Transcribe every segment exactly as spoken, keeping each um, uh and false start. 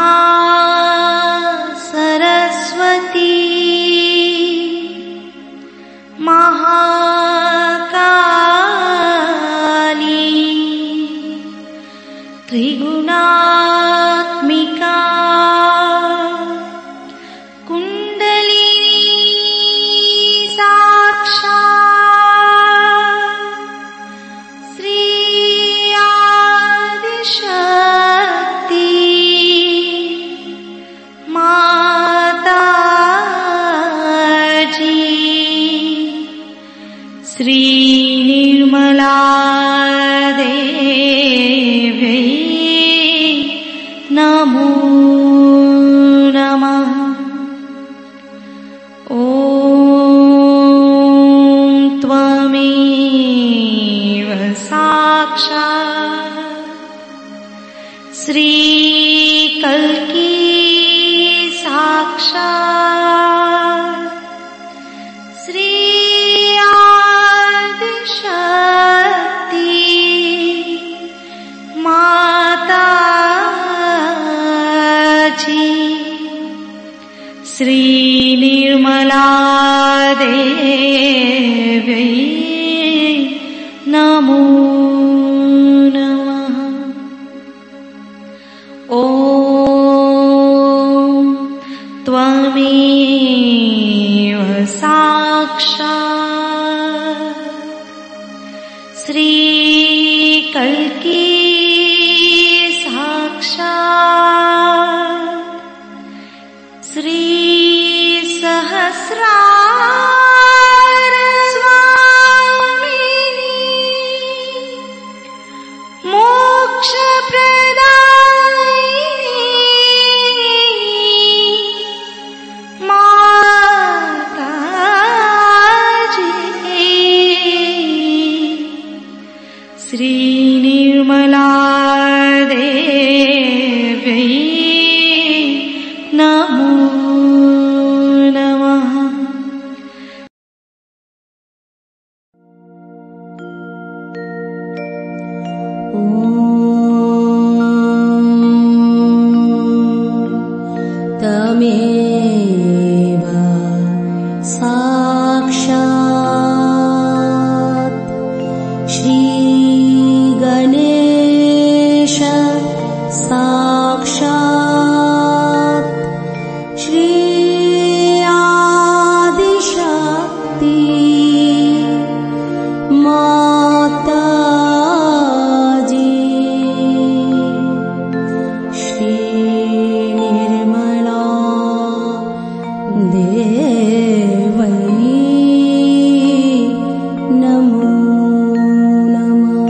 महासरस्वती महाकाली त्रिगुणात्मिका कुंडलिनी साक्षात् श्री आदिशक्ति माताजी श्री निर्मला देवी नमो नमः। ॐ त्वमेव साक्षात् श्री कल्की साक्षात् श्री आदिशक्ति माताजी श्री निर्मला देवी नमो नमः। ॐ त्वमेव साक्षात् श्री कल्की साक्षात् श्री सहस्रार स्वामिनी मोक्ष प्रदायिनी माताजी श्री निर्मला देवी नमो नमः। तमेव साक्षात् श्री गणेश साक्षात् श्री आदिशक्ति माताजी श्री निर्मला देवी नमो नमः।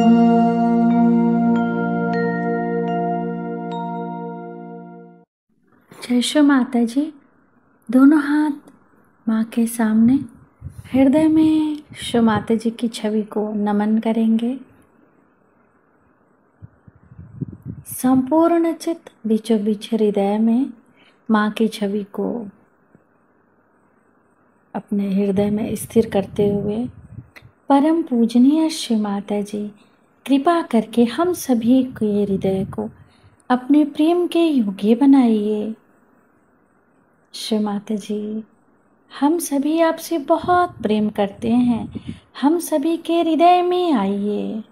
जय श्री माता जी। दोनों हाथ माँ के सामने हृदय में श्री माता जी की छवि को नमन करेंगे। संपूर्ण चित्त बीचों बीच हृदय में माँ की छवि को अपने हृदय में स्थिर करते हुए परम पूजनीय श्री माता जी कृपा करके हम सभी के हृदय को अपने प्रेम के योग्य बनाइए। श्री माता जी, हम सभी आपसे बहुत प्रेम करते हैं, हम सभी के हृदय में आइए।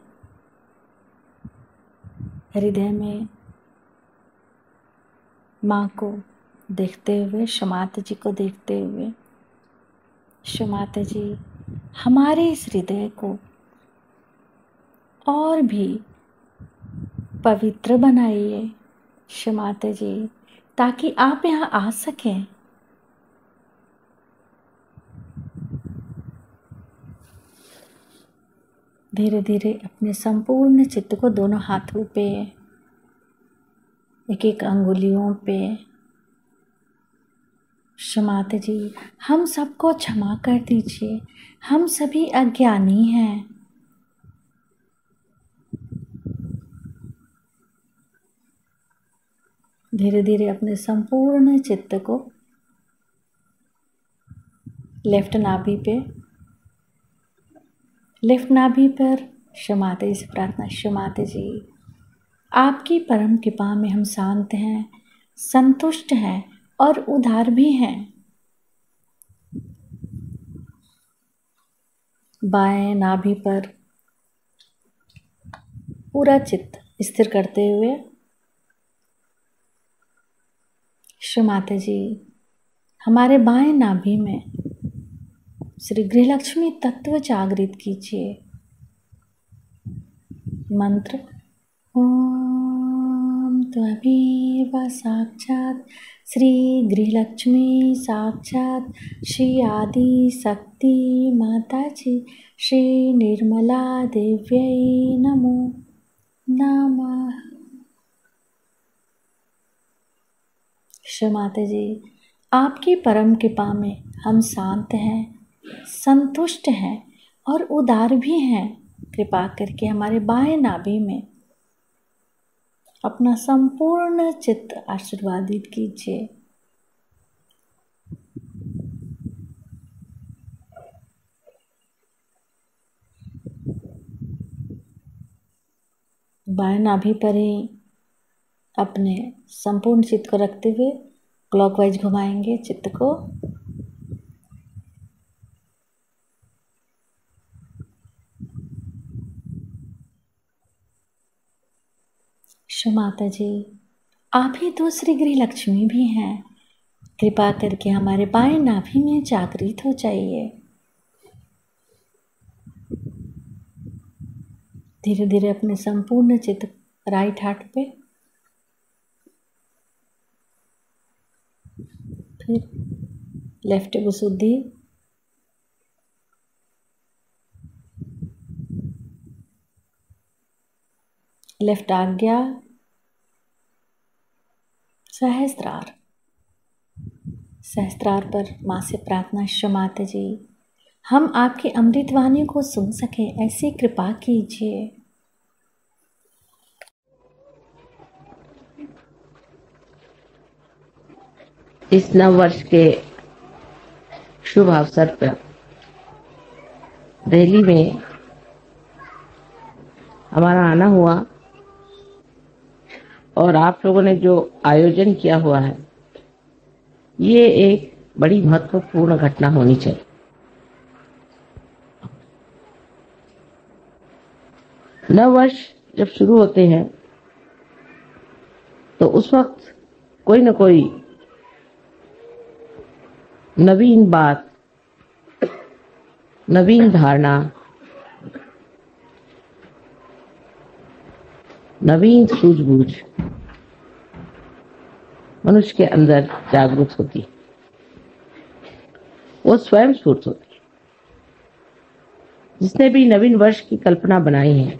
हृदय में माँ को देखते हुए, श्री माता जी को देखते हुए, श्री माता जी हमारे इस हृदय को और भी पवित्र बनाइए श्री माता जी, ताकि आप यहाँ आ सकें। धीरे धीरे अपने संपूर्ण चित्त को दोनों हाथों पे, एक एक अंगुलियों पे, श्री माता जी हम सबको क्षमा कर दीजिए, हम सभी अज्ञानी हैं। धीरे धीरे अपने संपूर्ण चित्त को लेफ्ट नाभि पे, लेफ्ट नाभि पर श्री माता जी से प्रार्थना। श्री माता जी, आपकी परम कृपा में हम शांत हैं, संतुष्ट हैं और उदार भी हैं। बाएं नाभि पर पूरा चित्त स्थिर करते हुए श्री माता जी हमारे बाएं नाभि में श्री गृहलक्ष्मी तत्व जागृत कीजिए। मंत्र ओम त्वमेव साक्षात श्री गृहलक्ष्मी साक्षात श्री आदि शक्ति माता जी श्री निर्मला देव्यै नमो नमः। श्री माता जी आपकी परम कृपा में हम शांत हैं, संतुष्ट हैं और उदार भी हैं। कृपा करके हमारे बाएं नाभि में अपना संपूर्ण चित्त आशीर्वादित कीजिए। बाएं नाभि पर ही अपने संपूर्ण चित्त को रखते हुए क्लॉकवाइज घुमाएंगे चित्त को। श्री माता जी आप ही दूसरी गृहलक्ष्मी भी हैं। कृपा करके हमारे बाएं नाभि में जागृत हो जाइए। धीरे धीरे अपने संपूर्ण चित्त राइट हार्ट पे, फिर लेफ्ट विशुद्धि, लेफ्ट आज्ञा, सहस्त्रार। सहस्त्रार पर माँ से प्रार्थना श्री माता जी हम आपकी अमृतवाणी को सुन सके ऐसी कृपा कीजिए। इस नव वर्ष के शुभ अवसर पर दिल्ली में हमारा आना हुआ और आप लोगों ने जो आयोजन किया हुआ है ये एक बड़ी महत्वपूर्ण घटना होनी चाहिए। नव वर्ष जब शुरू होते हैं तो उस वक्त कोई न कोई नवीन बात, नवीन धारणा, नवीन सूझबूझ मनुष्य के अंदर जागृत होती है। वो स्वयं स्फूर्त होती है। जिसने भी नवीन वर्ष की कल्पना बनाई है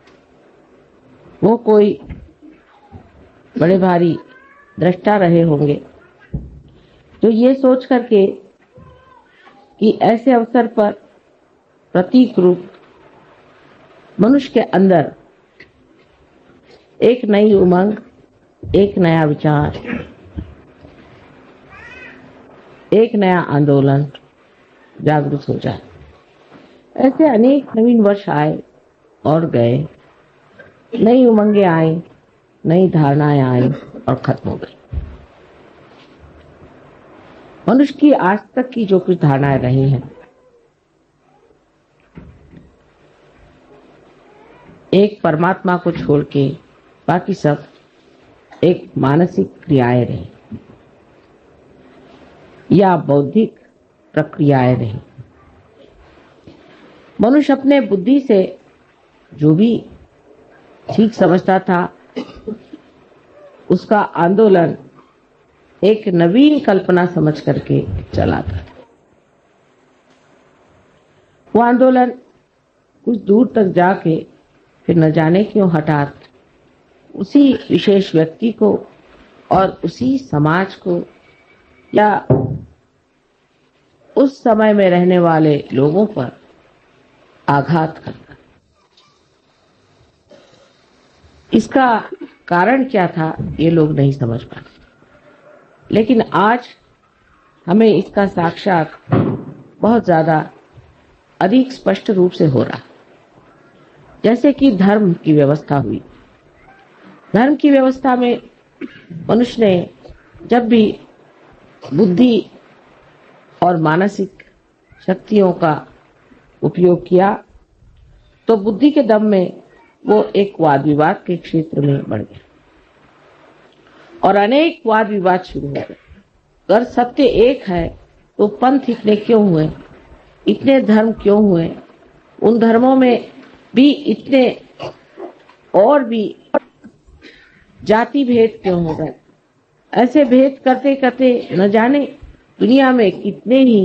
वो कोई बड़े भारी दृष्टा रहे होंगे जो ये सोच करके कि ऐसे अवसर पर प्रतीक रूप मनुष्य के अंदर एक नई उमंग, एक नया विचार, एक नया आंदोलन जागृत हो जाए। ऐसे अनेक नवीन वर्ष आए और गए, नई उमंगें आई, नई धारणाएं आई और खत्म हो गई। मनुष्य की आज तक की जो कुछ धारणाएं रही हैं, एक परमात्मा को छोड़ के बाकी सब एक मानसिक क्रियाएं रही या बौद्धिक प्रक्रियाएं रही। मनुष्य अपने बुद्धि से जो भी ठीक समझता था उसका आंदोलन एक नवीन कल्पना समझ करके चला था। वो आंदोलन कुछ दूर तक जाके फिर न जाने क्यों हठात उसी विशेष व्यक्ति को और उसी समाज को या उस समय में रहने वाले लोगों पर आघात करता। इसका कारण क्या था ये लोग नहीं समझ पाए, लेकिन आज हमें इसका साक्षात बहुत ज्यादा अधिक स्पष्ट रूप से हो रहा। जैसे कि धर्म की व्यवस्था हुई, धर्म की व्यवस्था में मनुष्य ने जब भी बुद्धि और मानसिक शक्तियों का उपयोग किया तो बुद्धि के दम में वो एक वाद विवाद के क्षेत्र में बढ़ गया और अनेक वाद विवाद शुरू हो गए। अगर सत्य एक है तो पंथ इतने क्यों हुए, इतने धर्म क्यों हुए, उन धर्मों में भी इतने और भी जाति भेद क्यों हो गए। ऐसे भेद करते करते न जाने दुनिया में कितने ही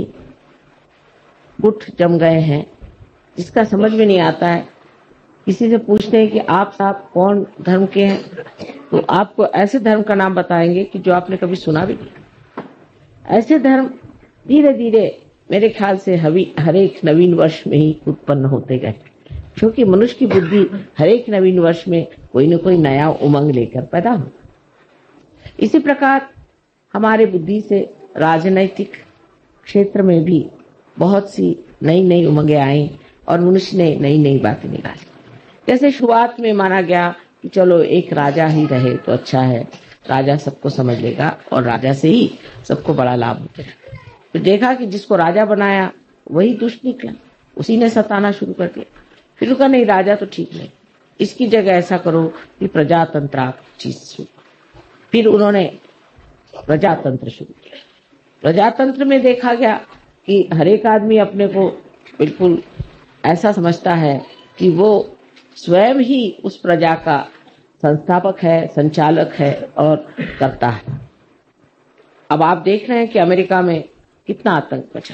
गुट जम गए हैं जिसका समझ में नहीं आता है। किसी से पूछते हैं कि आप साहब कौन धर्म के हैं, तो आपको ऐसे धर्म का नाम बताएंगे कि जो आपने कभी सुना भी नहीं। ऐसे धर्म धीरे धीरे मेरे ख्याल से हवी हर एक नवीन वर्ष में ही उत्पन्न होते गए, क्योंकि मनुष्य की बुद्धि हर एक नवीन वर्ष में कोई न कोई नया उमंग लेकर पैदा हो। इसी प्रकार हमारे बुद्धि से राजनैतिक क्षेत्र में भी बहुत सी नई नई उमंगें आई और मनुष्य ने नई नई बातें निकाली। जैसे शुरुआत में माना गया कि चलो एक राजा ही रहे तो अच्छा है, राजा सबको समझ लेगा और राजा से ही सबको बड़ा लाभ होता है। तो देखा कि जिसको राजा बनाया वही दुष्ट निकला, उसी ने सताना शुरू कर दिया। फिर कहा नहीं, राजा तो ठीक नहीं, इसकी जगह ऐसा करो कि प्रजातंत्र चीज शुरू। फिर उन्होंने प्रजातंत्र शुरू किया। प्रजातंत्र में देखा गया कि हर एक आदमी अपने को बिल्कुल ऐसा समझता है कि वो स्वयं ही उस प्रजा का संस्थापक है, संचालक है और करता है। अब आप देख रहे हैं कि अमेरिका में कितना आतंक मचा,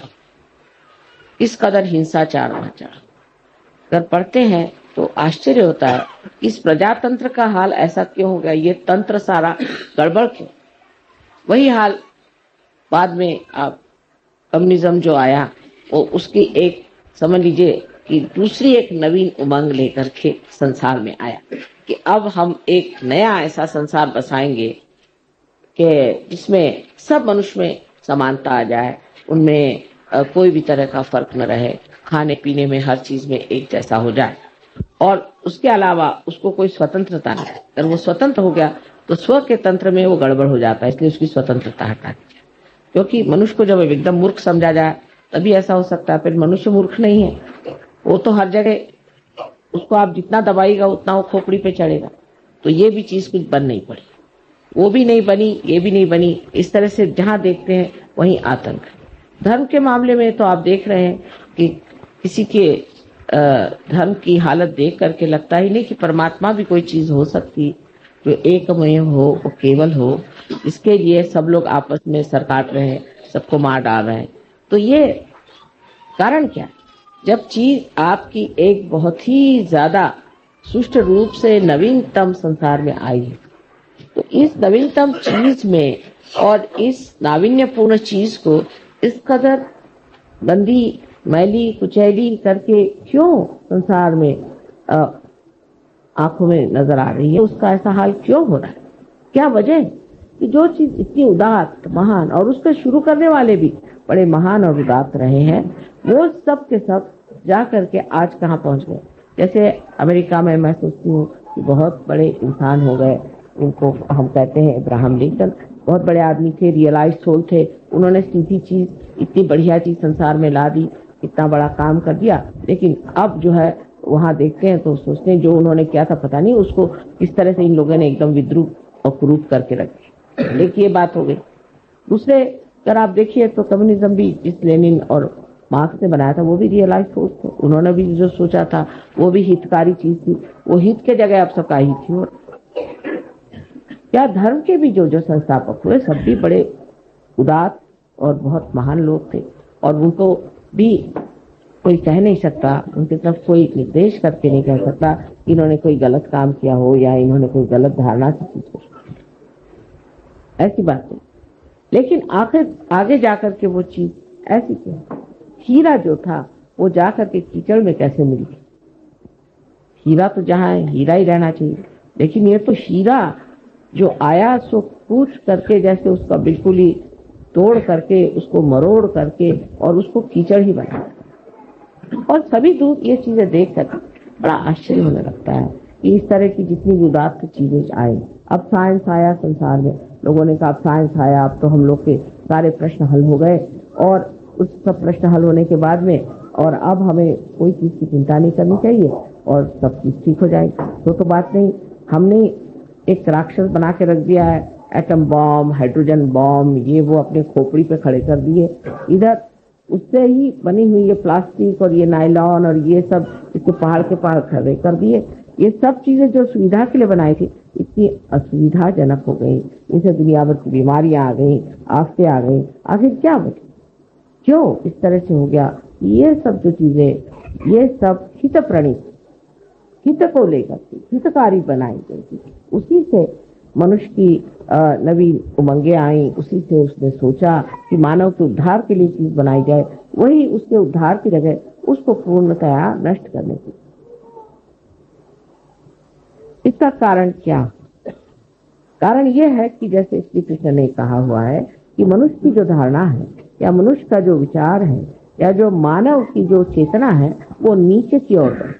किस कदर हिंसाचार मचा। अगर पढ़ते हैं तो आश्चर्य होता है इस प्रजातंत्र का हाल ऐसा क्यों हो गया, ये तंत्र सारा गड़बड़ क्यों। वही हाल बाद में आप कम्युनिज्म जो आया वो उसकी एक समझ लीजिए कि दूसरी एक नवीन उमंग लेकर के संसार में आया कि अब हम एक नया ऐसा संसार बसाएंगे कि जिसमें सब मनुष्य में समानता आ जाए, उनमें कोई भी तरह का फर्क न रहे, खाने पीने में हर चीज में एक जैसा हो जाए और उसके अलावा उसको कोई स्वतंत्रता नहीं। अगर वो स्वतंत्र हो गया तो स्व के तंत्र में वो गड़बड़ हो जाता है, इसलिए उसकी स्वतंत्रता हटा दी। क्योंकि मनुष्य को जब एकदम मूर्ख समझा जाए तभी ऐसा हो सकता है। फिर मनुष्य मूर्ख नहीं है, वो तो हर जगह उसको आप जितना दबाएगा उतना वो खोपड़ी पे चढ़ेगा। तो ये भी चीज कुछ बन नहीं पड़ी, वो भी नहीं बनी, ये भी नहीं बनी। इस तरह से जहां देखते हैं वहीं आतंक है। धर्म के मामले में तो आप देख रहे हैं कि किसी के धर्म की हालत देख करके लगता ही नहीं कि परमात्मा भी कोई चीज हो सकती जो एकमय हो, वो केवल हो। इसके लिए सब लोग आपस में सर काट रहे हैं, सबको मार डाल रहे हैं। तो ये कारण क्या है? जब चीज आपकी एक बहुत ही ज्यादा सुष्ट रूप से नवीनतम संसार में आई है, तो इस नवीनतम चीज में और इस नाविन्यपूर्ण चीज को इस कदर गंदी, मैली, कुचैली करके क्यों संसार में आंखों में नजर आ रही है, उसका ऐसा हाल क्यों हो रहा है? क्या वजह है कि जो चीज इतनी उदात्त, महान और उसके शुरू करने वाले भी बड़े महान और उदात्त रहे हैं, वो सब के सब जा करके आज कहाँ पहुंच गए। जैसे अमेरिका में मैं सोचती हूँ कि बहुत बड़े इंसान हो गए, उनको हम कहते हैं अब्राहम लिंकन, बहुत बड़े आदमी थे, रियलाइज सोल थे। उन्होंने सीधी चीज, इतनी बढ़िया चीज संसार में ला दी, इतना बड़ा काम कर दिया। लेकिन अब जो है वहां देखते हैं तो सोचते हैं जो उन्होंने किया था पता नहीं उसको किस तरह से इन लोगों ने एकदम विद्रूप और कुरूप करके रखे। एक ये बात हो गई। दूसरे अगर आप देखिए तो कम्युनिज्म भी जिस लेनिन और मार्क्स ने बनाया था वो भी रियलाइज सोच थे। उन्होंने भी जो सोचा था वो भी हितकारी चीज थी, वो हित के जगह अब सबका हित थी। और क्या धर्म के भी जो जो संस्थापक हुए सब भी बड़े उदात्त और बहुत महान लोग थे, और उनको भी कोई कह नहीं सकता, उनकी तरफ कोई निर्देश करके नहीं कह सकता कि इन्होंने कोई गलत काम किया हो या इन्होंने कोई गलत धारणा से चीज हो, ऐसी बात नहीं। लेकिन आखिर आगे जाकर के वो चीज ऐसी क्यों? हीरा जो था वो जाकर के कीचड़ में कैसे मिल गई? हीरा तो जहाँ है हीरा ही रहना चाहिए, लेकिन ये तो हीरा जो आया सो कूच करके, जैसे उसका बिल्कुल ही तोड़ करके, उसको मरोड़ करके और उसको कीचड़ ही बना। और सभी दूत ये चीजें देख कर बड़ा आश्चर्य होने लगता है कि इस तरह की जितनी भी उदात्त चीजें आए। अब साइंस आया संसार में, लोगों ने कहा साइंस आया, अब तो हम लोग के सारे प्रश्न हल हो गए, और उस सब प्रश्न हल होने के बाद में और अब हमें कोई चीज की चिंता नहीं करनी चाहिए और सब चीज ठीक हो जाएगी। तो तो बात नहीं, हमने एक राक्षस बना के रख दिया है, एटम बॉम्ब, हाइड्रोजन बॉम्ब, ये वो अपने खोपड़ी पे खड़े कर दिए। इधर उससे ही बनी हुई ये प्लास्टिक और ये नायलॉन और ये सब इसके पहाड़ के पहाड़ खड़े कर दिए। ये सब चीजें जो सुविधा के लिए बनाई थी इतनी असुविधाजनक हो गई, इनसे दुनिया भर की बीमारियां आ गई, आफतें आ गई। आखिर क्या बचे? क्यों इस तरह से हो गया? ये सब जो चीजें, ये सब हित प्रणीत, हित को लेकर के हितकारी बनाई गई थी। उसी से मनुष्य की नवीन उमंगे आई, उसी से उसने सोचा कि मानव के उद्धार के लिए चीज बनाई जाए, वही उसके उद्धार की जगह उसको पूर्णतया नष्ट करने की। इसका कारण क्या? कारण यह है कि जैसे श्री कृष्ण ने कहा हुआ है कि मनुष्य की जो धारणा है या मनुष्य का जो विचार है या जो मानव की जो चेतना है वो नीचे की ओर है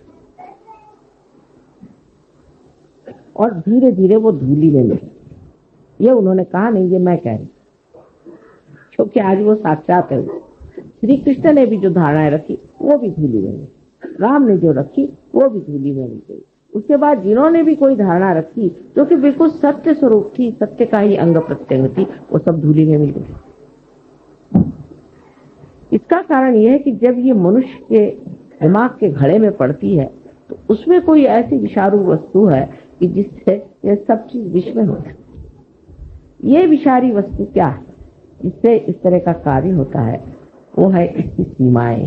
और धीरे धीरे वो धूली में मिले। ये उन्होंने कहा नहीं, ये मैं कह रही, क्योंकि आज वो साक्षात है। श्री कृष्ण ने भी जो धारणाएं रखी वो भी धूली में मिली, राम ने जो रखी वो भी धूली में मिल गई। उसके बाद जिन्होंने भी कोई धारणा रखी जो कि बिल्कुल सत्य स्वरूप थी, सत्य का ही अंग प्रत्यंग थी, वो सब धूली में मिल गई। इसका कारण यह है कि जब ये मनुष्य के दिमाग के घड़े में पड़ती है तो उसमें कोई ऐसी विषारू वस्तु है कि जिससे ये सब चीज विष में होता है। ये विषारी वस्तु क्या है जिससे इस तरह का कार्य होता है? वो है इसकी सीमाएं।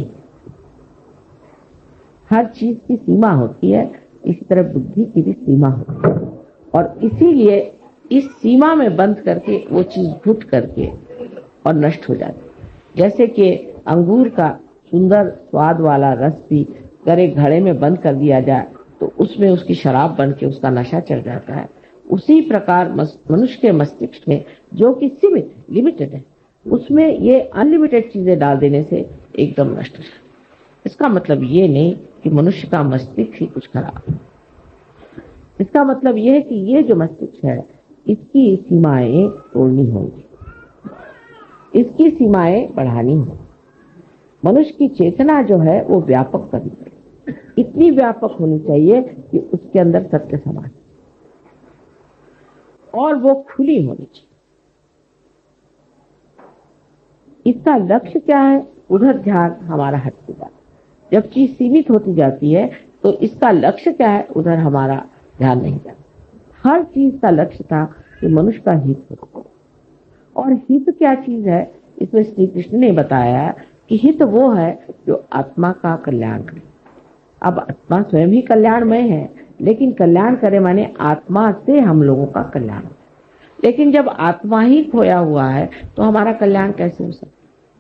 हर चीज की सीमा होती है, इसी तरह बुद्धि की भी सीमा होती है, और इसीलिए इस सीमा में बंद करके वो चीज घुट करके और नष्ट हो जाती है। जैसे कि अंगूर का सुंदर स्वाद वाला रस भी अगर एक घड़े में बंद कर दिया जाए तो उसमें उसकी शराब बन के उसका नशा चढ़ जाता है। उसी प्रकार मनुष्य के मस्तिष्क में जो कि सीमित लिमिटेड है, उसमें ये अनलिमिटेड चीजें डाल देने से एकदम नष्ट हो जाता है। इसका मतलब ये नहीं कि मनुष्य का मस्तिष्क ही कुछ खराब है। इसका मतलब ये है कि ये जो मस्तिष्क है इसकी सीमाएं तोड़नी होंगी, इसकी सीमाएं बढ़ानी होंगी। मनुष्य की चेतना जो है वो व्यापक करनी चाहिए, इतनी व्यापक होनी चाहिए कि उसके अंदर सत्य समाज और वो खुली होनी चाहिए। इसका लक्ष्य क्या है? उधर ध्यान हमारा हटते जाता है। जब चीज सीमित होती जाती है तो इसका लक्ष्य क्या है? उधर हमारा ध्यान नहीं जाता। हर चीज का लक्ष्य था कि मनुष्य का हित हो, और हित क्या चीज है इसमें श्री कृष्ण ने बताया कि हित वो है जो आत्मा का कल्याण करे। अब आत्मा स्वयं ही कल्याणमय है, लेकिन कल्याण करे माने आत्मा से हम लोगों का कल्याण। लेकिन जब आत्मा ही खोया हुआ है तो हमारा कल्याण कैसे हो सकता?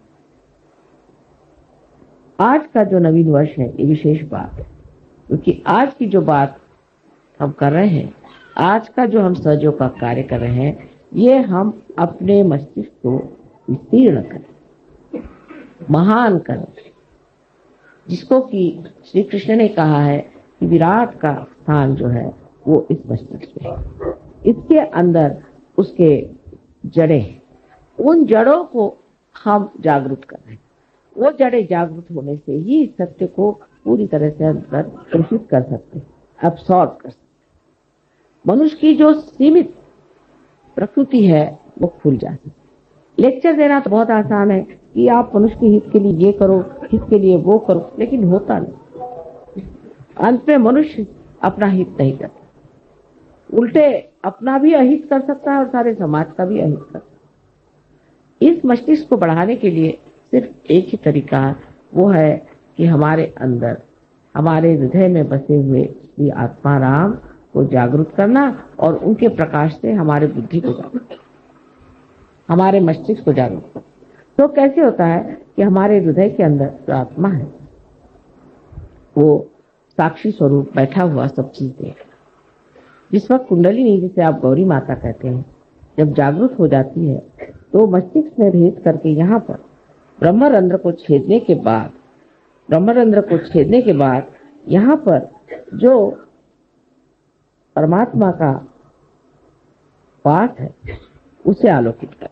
आज का जो नवीन वर्ष है ये विशेष बात है, क्योंकि आज की जो बात हम कर रहे हैं, आज का जो हम सहयोग का कार्य कर रहे हैं, ये हम अपने मस्तिष्क को विस्तीर्ण करें, महान करें, जिसको कि श्री कृष्ण ने कहा है कि विराट का स्थान जो है वो इस मस्तिष्क में है। इसके अंदर उसके जड़ें, उन जड़ों को हम जागरूक कर रहे हैं। वो जड़ें जागरूक होने से ही सत्य को पूरी तरह से अंदर प्रेषित कर सकते, अब्सॉर्ब कर सकते। मनुष्य की जो सीमित प्रकृति है वो खुल जाती। लेक्चर देना तो बहुत आसान है कि आप मनुष्य के हित के लिए ये करो, हित के लिए वो करो, लेकिन होता नहीं। अंत में मनुष्य अपना हित नहीं करता, उल्टे अपना भी अहित कर सकता है और सारे समाज का भी अहित कर सकता है। इस मस्तिष्क को बढ़ाने के लिए सिर्फ एक ही तरीका है, वो है कि हमारे अंदर, हमारे हृदय में बसे हुए श्री आत्मा राम को जागरूक करना और उनके प्रकाश से हमारे बुद्धि को जागरूक, हमारे मस्तिष्क को जागरूक करना। तो कैसे होता है कि हमारे हृदय के अंदर जो आत्मा है वो साक्षी स्वरूप बैठा हुआ सब चीज देख। जिस वक्त कुंडलिनी, जिसे आप गौरी माता कहते हैं, जब जागृत हो जाती है तो मस्तिष्क में भेद करके यहाँ पर ब्रह्मरंध्र को छेदने के बाद ब्रह्मरंध्र को छेदने के बाद यहाँ पर जो परमात्मा का पाठ है उसे आलोकित कर।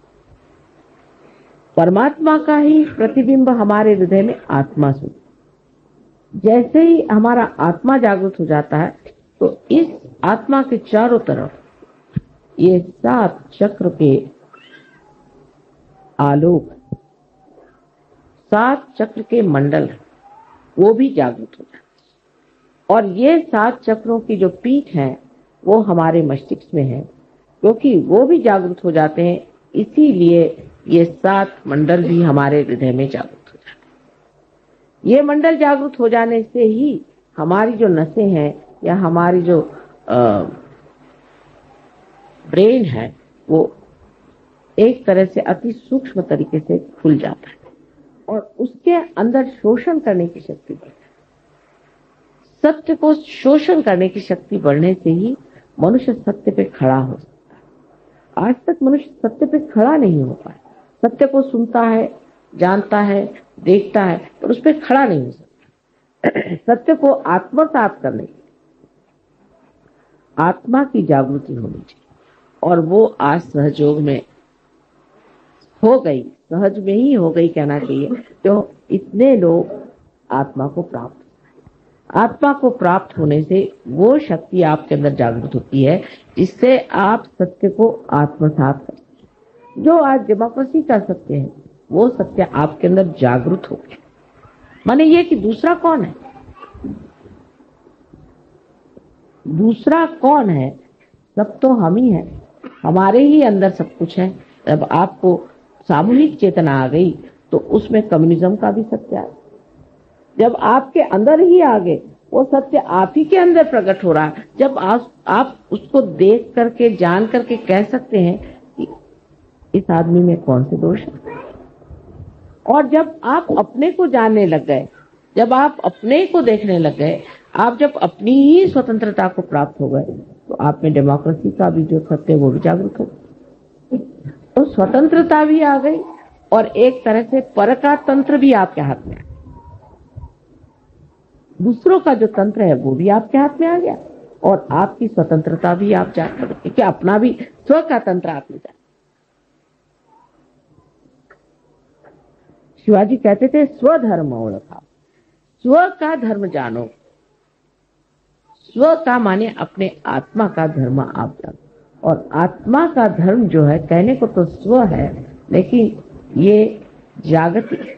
परमात्मा का ही प्रतिबिंब हमारे हृदय में आत्मा से, जैसे ही हमारा आत्मा जागृत हो जाता है तो इस आत्मा के चारों तरफ ये सात चक्र के आलोक, सात चक्र के मंडल वो भी जागृत हो जाते हैं। और ये सात चक्रों की जो पीठ है वो हमारे मस्तिष्क में है, क्योंकि वो भी जागृत हो जाते हैं, इसीलिए ये सात मंडल भी हमारे हृदय में जागृत हो जाते हैं। ये मंडल जागृत हो जाने से ही हमारी जो नसें हैं या हमारी जो आ, ब्रेन है वो एक तरह से अति सूक्ष्म तरीके से खुल जाता है और उसके अंदर शोषण करने की शक्ति बढ़ती है। सत्य को शोषण करने की शक्ति बढ़ने से ही मनुष्य सत्य पे खड़ा हो सकता है। आज तक मनुष्य सत्य पे खड़ा नहीं हो पाया। सत्य को सुनता है, जानता है, देखता है, पर उस पर खड़ा नहीं हो सकता। सत्य को आत्मसात करने की आत्मा की जागृति होनी चाहिए और वो आज सहयोग में हो गई, सहज में ही हो गई कहना चाहिए। तो इतने लोग आत्मा को प्राप्त, आत्मा को प्राप्त होने से वो शक्ति आपके अंदर जागृत होती है जिससे आप सत्य को आत्मसात करते हैं। जो आज डेमोक्रेसी का सत्य है वो सत्य आपके अंदर जागृत हो गया। माने ये कि दूसरा कौन है, दूसरा कौन है, सब तो हम ही है, हमारे ही अंदर सब कुछ है। जब आपको सामूहिक चेतना आ गई तो उसमें कम्युनिज्म का भी सत्य आ, जब आपके अंदर ही आ गए वो सत्य आप ही के अंदर प्रकट हो रहा है। जब आप आप उसको देख करके जान करके कह सकते हैं कि इस आदमी में कौन से दोष है। और जब आप अपने को जानने लग गए, जब आप अपने को देखने लग गए, आप जब अपनी ही स्वतंत्रता को प्राप्त हो गए तो आप में डेमोक्रेसी का भी जो सत्य वो भी जागरूक हो, तो स्वतंत्रता भी आ गई और एक तरह से पर का तंत्र भी आपके हाथ में आ गया। दूसरों का जो तंत्र है वो भी आपके हाथ में आ गया और आपकी स्वतंत्रता भी आप जान सकते कि अपना भी स्व का तंत्र आपने जाना। शिवाजी कहते थे स्वधर्म ओळखा, स्व का धर्म जानो। स्व का माने अपने आत्मा का धर्म आप जानो। और आत्मा का धर्म जो है कहने को तो स्व है, लेकिन ये जागतिक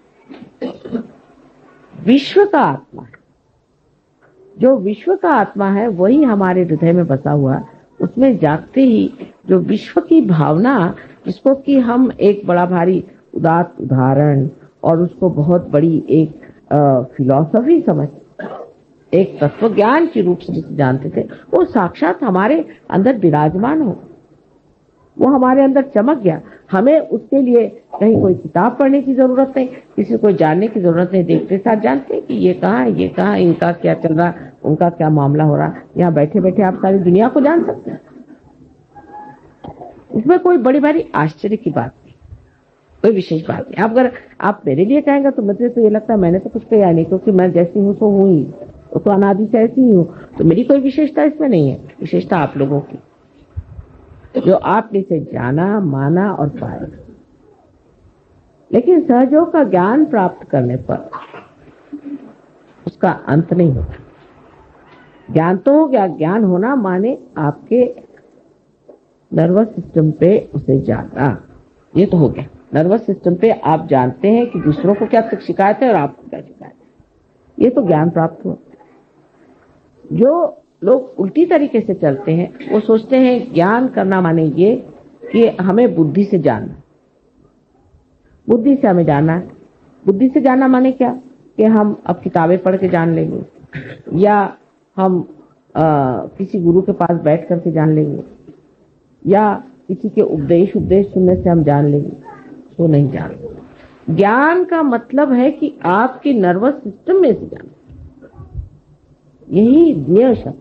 विश्व का आत्मा है। जो विश्व का आत्मा है वही हमारे हृदय में बसा हुआ, उसमें जागते ही जो विश्व की भावना, जिसको कि हम एक बड़ा भारी उदात्त उदाहरण और उसको बहुत बड़ी एक फिलॉसफी समझ, एक तत्व ज्ञान के रूप से जिसे जानते थे, वो साक्षात हमारे अंदर विराजमान हो, वो हमारे अंदर चमक गया। हमें उसके लिए कहीं कोई किताब पढ़ने की जरूरत नहीं, किसी को जानने की जरूरत नहीं। देखते साथ जानते हैं कि ये कहाँ है, ये कहाँ है, इनका क्या चल रहा, उनका क्या मामला हो रहा। यहाँ बैठे बैठे आप सारी दुनिया को जान सकते हैं। इसमें कोई बड़ी भारी आश्चर्य की बात नहीं, कोई विशेष बात नहीं। आप अगर आप मेरे लिए कहेंगे तो मुझे तो ये लगता है मैंने तो कुछ किया नहीं, क्योंकि मैं जैसी हूँ तो हूँ ही, वो तो अनादि से ऐसी ही हूँ, तो मेरी कोई विशेषता इसमें नहीं है। विशेषता आप लोगों की, जो आपने इसे जाना, माना और पाया। लेकिन सहयोग का ज्ञान प्राप्त करने पर उसका अंत नहीं होता। ज्ञान तो हो गया, ज्ञान होना माने आपके नर्वस सिस्टम पे उसे जाना, ये तो हो गया। नर्वस सिस्टम पे आप जानते हैं कि दूसरों को क्या शिकायत है और आपको क्या शिकायत है, ये तो ज्ञान प्राप्त हुआ। जो लोग उल्टी तरीके से चलते हैं वो सोचते हैं ज्ञान करना माने ये कि हमें बुद्धि से जानना, बुद्धि से हमें जानना है। बुद्धि से जानना माने क्या कि हम अब किताबें पढ़ के जान लेंगे, या हम आ, किसी गुरु के पास बैठ करके जान लेंगे, या किसी के उपदेश उपदेश सुनने से हम जान लेंगे, तो नहीं जान। ज्ञान का मतलब है कि आपके नर्वस सिस्टम में से जाना, यही ज्ञेय शब्द,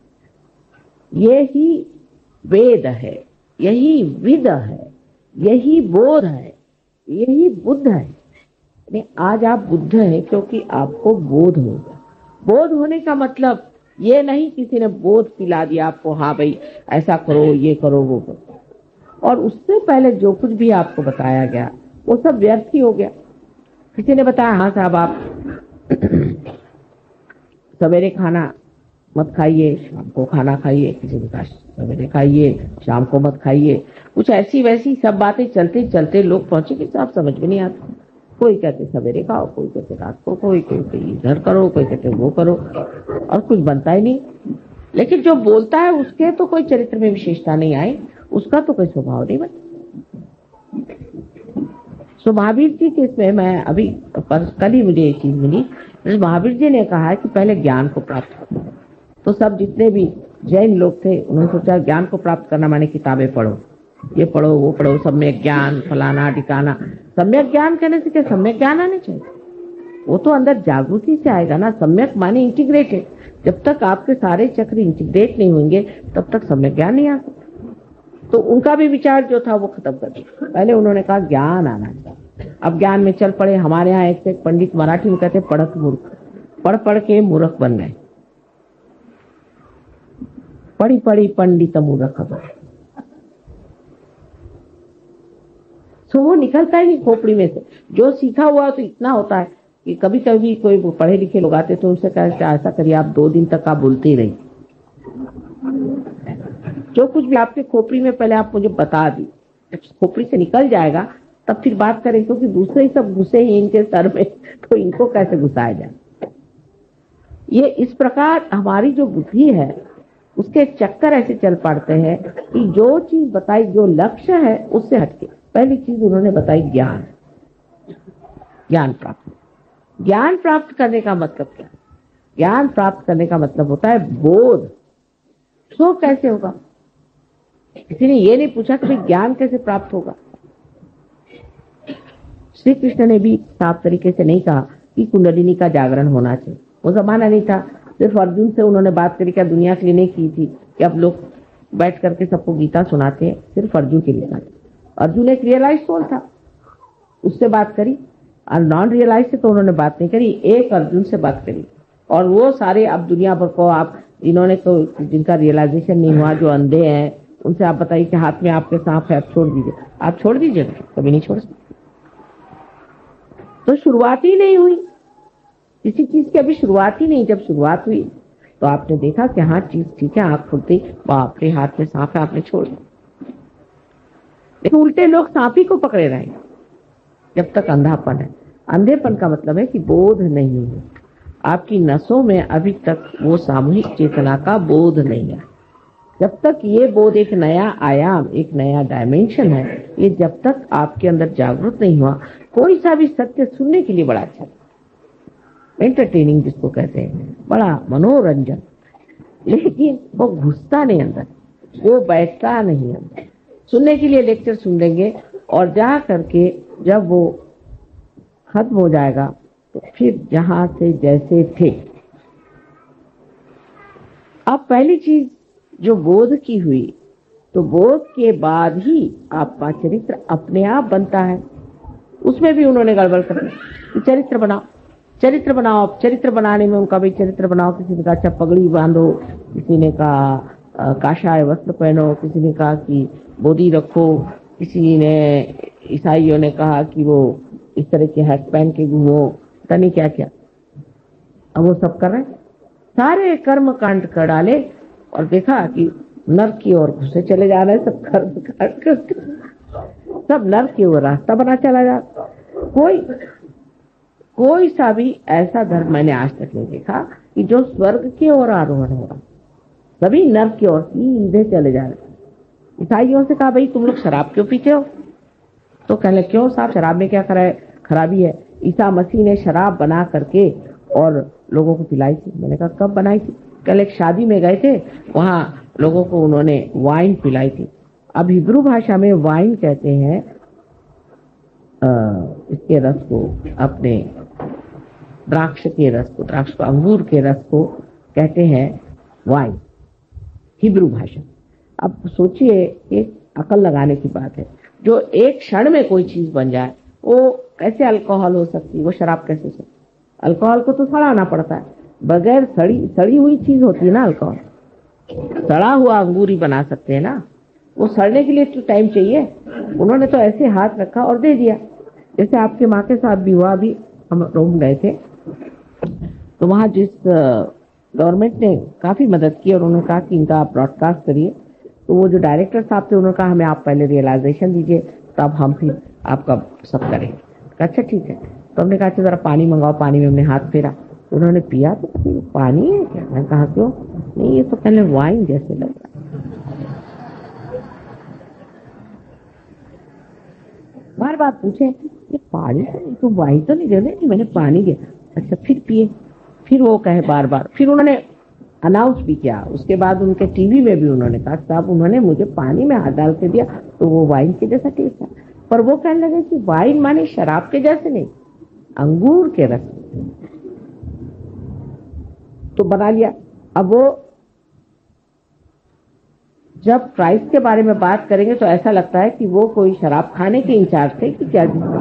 यही वेद है, यही विद है, यही बोध है, यही बुद्ध है। नहीं, आज आप बुद्ध हैं क्योंकि आपको बोध होगा। बोध होने का मतलब ये नहीं किसी ने बोध पिला दिया आपको, हाँ भाई ऐसा करो, ये करो, वो करो। और उससे पहले जो कुछ भी आपको बताया गया वो सब व्यर्थ ही हो गया। किसी ने बताया हाँ साहब आप सवेरे खाना मत खाइए, शाम को खाना खाइए, किसी ने कहा सवेरे खाइए शाम को मत खाइए, कुछ ऐसी वैसी सब बातें चलते चलते लोग पहुंचे कि साहब समझ में नहीं आता। कोई कहते सवेरे खाओ, कोई कहते रात को, कोई कहते इधर करो, कोई कहते वो करो, और कुछ बनता ही नहीं। लेकिन जो बोलता है उसके तो कोई चरित्र में विशेषता नहीं आई, उसका तो कोई स्वभाव नहीं बना। सो महावीर जी के इसमें मैं अभी कल ही मुझे एक चीज मिली, महावीर जी ने कहा है कि पहले ज्ञान को प्राप्त करो। तो सब जितने भी जैन लोग थे उन्होंने सोचा ज्ञान को प्राप्त करना माने किताबें पढ़ो, ये पढ़ो वो पढ़ो, सम्यक ज्ञान फलाना ठिकाना। सम्यक ज्ञान कहने से क्या सम्यक ज्ञान आने चाहिए, वो तो अंदर जागृति से आएगा ना। सम्यक माने इंटीग्रेटेड, जब तक आपके सारे चक्र इंटीग्रेट नहीं होंगे तब तक सम्यक ज्ञान नहीं आ सकता। तो उनका भी विचार जो था वो खत्म कर दिया। पहले उन्होंने कहा ज्ञान आना चाहिए, अब ज्ञान में चल पड़े। हमारे यहाँ एक से एक पंडित मराठी में कहते पढ़त मूर्ख, पढ़ पढ़ के मूर्ख बन गए, पढ़ी पढ़ी पंडित मूर्ख बने। तो वो निकलता ही नहीं खोपड़ी में से। जो सीखा हुआ तो इतना होता है कि कभी कभी कोई पढ़े लिखे लोग आते तो उनसे कहते ऐसा करिए आप दो दिन तक आप बोलते ही रहिए, जो कुछ भी आपके खोपड़ी में पहले आप मुझे बता दी, जब खोपड़ी से निकल जाएगा तब फिर बात करें, क्योंकि दूसरे ही सब घुसे ही इनके सर में, तो इनको कैसे घुसाया जाए। ये इस प्रकार हमारी जो बुद्धि है उसके चक्कर ऐसे चल पड़ते हैं कि जो चीज बताई, जो लक्ष्य है उससे हटके। पहली चीज उन्होंने बताई ज्ञान, ज्ञान प्राप्त। ज्ञान प्राप्त करने का मतलब क्या? ज्ञान प्राप्त करने का मतलब होता है बोध। सो कैसे होगा? किसी ने ये नहीं पूछा कि ज्ञान कैसे प्राप्त होगा। श्री कृष्ण ने भी साफ तरीके से नहीं कहा कि कुंडलिनी का जागरण होना चाहिए, वो जमाना नहीं था। सिर्फ अर्जुन से उन्होंने बात करी, क्या दुनिया के लिए नहीं की थी कि अब लोग बैठ करके सबको गीता सुनाते हैं, सिर्फ अर्जुन के लिए। अर्जुन एक रियलाइज सोल था, उससे बात करी, और नॉन रियलाइज से तो उन्होंने बात नहीं करी, एक अर्जुन से बात करी। और वो सारे अब दुनिया भर को आप जिन्होंने तो जिनका रियलाइजेशन नहीं हुआ, जो अंधे हैं, उनसे आप बताइए कि हाथ में आपके सांप है, आप छोड़ दीजिए, आप छोड़ दीजिए, कभी नहीं छोड़ सकते। तो शुरुआत ही नहीं हुई किसी चीज की, अभी शुरुआत ही नहीं। जब शुरुआत हुई तो आपने देखा कि हाँ चीज ठीक है, आंख खुलती बाप रे हाथ में सांप है, आपने छोड़ दिया। लेकिन उल्टे लोग सांप ही को पकड़े रहे जब तक अंधापन है। अंधेपन का मतलब है कि बोध नहीं है, आपकी नसों में अभी तक वो सामूहिक चेतना का बोध नहीं है। जब तक ये बोध एक नया आयाम, एक नया डायमेंशन है, ये जब तक आपके अंदर जागृत नहीं हुआ, कोई सा भी सत्य सुनने के लिए बड़ा अच्छा, एंटरटेनिंग जिसको कहते हैं, बड़ा मनोरंजन, लेकिन वो घुसता नहीं अंदर, वो बैठता नहीं अंदर। सुनने के लिए लेक्चर सुन लेंगे और जा करके जब वो खत्म हो जाएगा तो फिर जहां से जैसे थे। अब पहली चीज जो बोध की हुई, तो बोध के बाद ही आपका चरित्र अपने आप बनता है। उसमें भी उन्होंने गड़बड़ कर दी, चरित्र बनाओ, चरित्र बनाओ। अब चरित्र बनाने में उनका भी चरित्र बनाओ, किसी ने कहा अच्छा पगड़ी बांधो, किसी ने कहा काशाय वस्त्र पहनो, किसी ने कहा कि बोधी रखो, किसी ने ईसाइयों ने कहा कि वो इस तरह के हैट पहन के घूमो, पता नहीं क्या क्या। अब वो सब कर रहे, सारे कर्म कांड कर डाले और देखा कि नर्क की ओर घुसे चले जा रहे, सब कर्म कांड करके सब नर्क की ओर रास्ता बना चला जा। कोई कोई सा भी ऐसा धर्म मैंने आज तक नहीं देखा कि जो स्वर्ग की ओर आरोहण हो रहा, सभी नर्क की ओर सीधे चले जा रहे। ईसाइयों से कहा भाई तुम लोग शराब क्यों पीते हो? तो कहने क्यों साहब, शराब में क्या खराबी है? ईसा मसीह ने शराब बना करके और लोगों को पिलाई थी। मैंने कहा कब बनाई थी? कल एक शादी में गए थे, वहां लोगों को उन्होंने वाइन पिलाई थी। अब हिब्रू भाषा में वाइन कहते हैं आ, इसके रस को, अपने द्राक्ष के रस को, द्राक्ष को, अंगूर के रस को कहते हैं वाइन, हिब्रू भाषा। अब सोचिए, एक अकल लगाने की बात है, जो एक क्षण में कोई चीज बन जाए वो कैसे अल्कोहल हो सकती है, वो शराब कैसे हो सकती? अल्कोहल को तो सड़ाना पड़ता है, बगैर सड़ी सड़ी हुई चीज होती है ना अल्कोहल। सड़ा हुआ अंगूर ही बना सकते हैं ना, वो सड़ने के लिए तो टाइम चाहिए। उन्होंने तो ऐसे हाथ रखा और दे दिया। जैसे आपके माँ के साथ भी हुआ। अभी हम रोम गए थे तो वहाँ जिस गवर्नमेंट ने काफी मदद की और उन्होंने कहा कि इनका आप ब्रॉडकास्ट करिए, तो वो जो डायरेक्टर साहब थे उन्होंने कहा हमें आप पहले रियलाइजेशन दीजिए तब हम फिर आपका सब करेंगे। अच्छा ठीक है। तो हमने कहा जरा पानी मंगाओ। पानी में हमने हाथ फेरा, उन्होंने पिया तो पानी है क्या? मैंने कहा क्यों? नहीं ये तो पहले वाइन जैसे लग रहा। बार बार पूछे ये पानी तो नहीं, तो वाइन तो नहीं दे रहे। मैंने पानी दिया। अच्छा फिर पिए। फिर वो कहे बार बार। फिर उन्होंने अनाउंस भी किया। उसके बाद उनके टीवी में भी उन्होंने कहा साहब उन्होंने मुझे पानी में हाथ डाल के दिया तो वो वाइन के जैसा टेस्ट था। पर वो कहने लगे कि वाइन माने शराब के जैसे नहीं, अंगूर के रस। तो बना लिया। अब वो जब प्राइस के बारे में बात करेंगे तो ऐसा लगता है कि वो कोई शराब खाने के इंचार्ज थे कि क्या।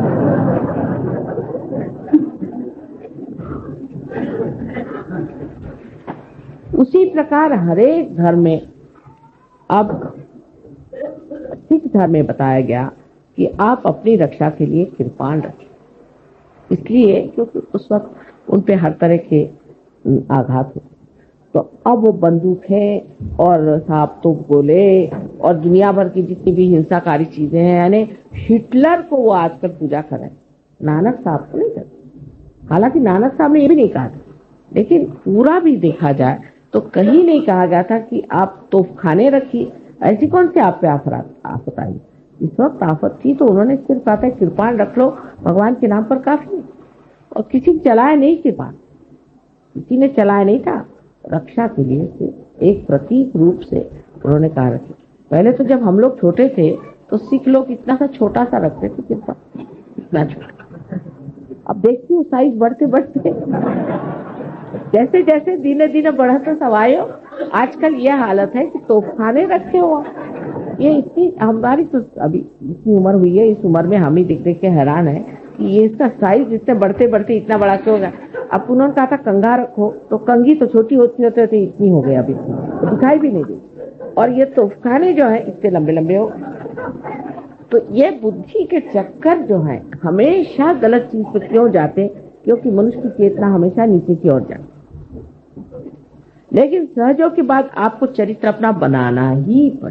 उसी प्रकार हरेक धर्म में, अब सिख धर्म में बताया गया कि आप अपनी रक्षा के लिए कृपाण रखें, इसलिए क्योंकि उस वक्त उन पे हर तरह के आघात हुए। तो अब वो बंदूक है और सांप तो गोले और दुनिया भर की जितनी भी हिंसाकारी चीजें हैं, यानी हिटलर को वो आजकल पूजा कर रहे हैं, नानक साहब को नहीं करते। हालांकि नानक साहब ने ये भी नहीं कहा था, लेकिन पूरा भी देखा जाए तो कहीं नहीं कहा गया था कि आप तोपखाने रखिए। ऐसी कौन सी आप पे आफत आई? इस वक्त आफत थी तो उन्होंने सिर्फ कहा था कृपाण रख लो, भगवान के नाम पर काफी। और किसी ने चलाया नहीं कृपाण, किसी ने चलाया नहीं था। रक्षा के लिए सिर्फ एक प्रतीक रूप से उन्होंने कहा रखे। पहले तो जब हम लोग छोटे थे तो सिख लोग इतना सा छोटा सा रखते थे, कृपा इतना छोटा। अब देखती हूँ साइज बढ़ते बढ़ते जैसे जैसे धीरे धीरे बढ़ते सवायो, आजकल ये हालत है कि तोपखाने रखे हो। ये इतनी हमारी तो अभी इतनी उम्र हुई है, इस उम्र में हम ही देख देख के हैरान है कि ये इसका साइज इतने बढ़ते बढ़ते इतना बड़ा क्यों होगा। अब उन्होंने कहा था कंघा रखो, तो कंघी तो छोटी होती होती होती इतनी हो गई, अभी तो दिखाई भी नहीं दी। और ये तोपखाने जो है इतने लंबे लंबे हो। तो ये बुद्धि के चक्कर जो है हमेशा गलत चीज पे क्यों जाते, क्योंकि मनुष्य की चेतना हमेशा नीचे की ओर जाती। लेकिन सहजों के बाद आपको चरित्र अपना बनाना ही पड़े।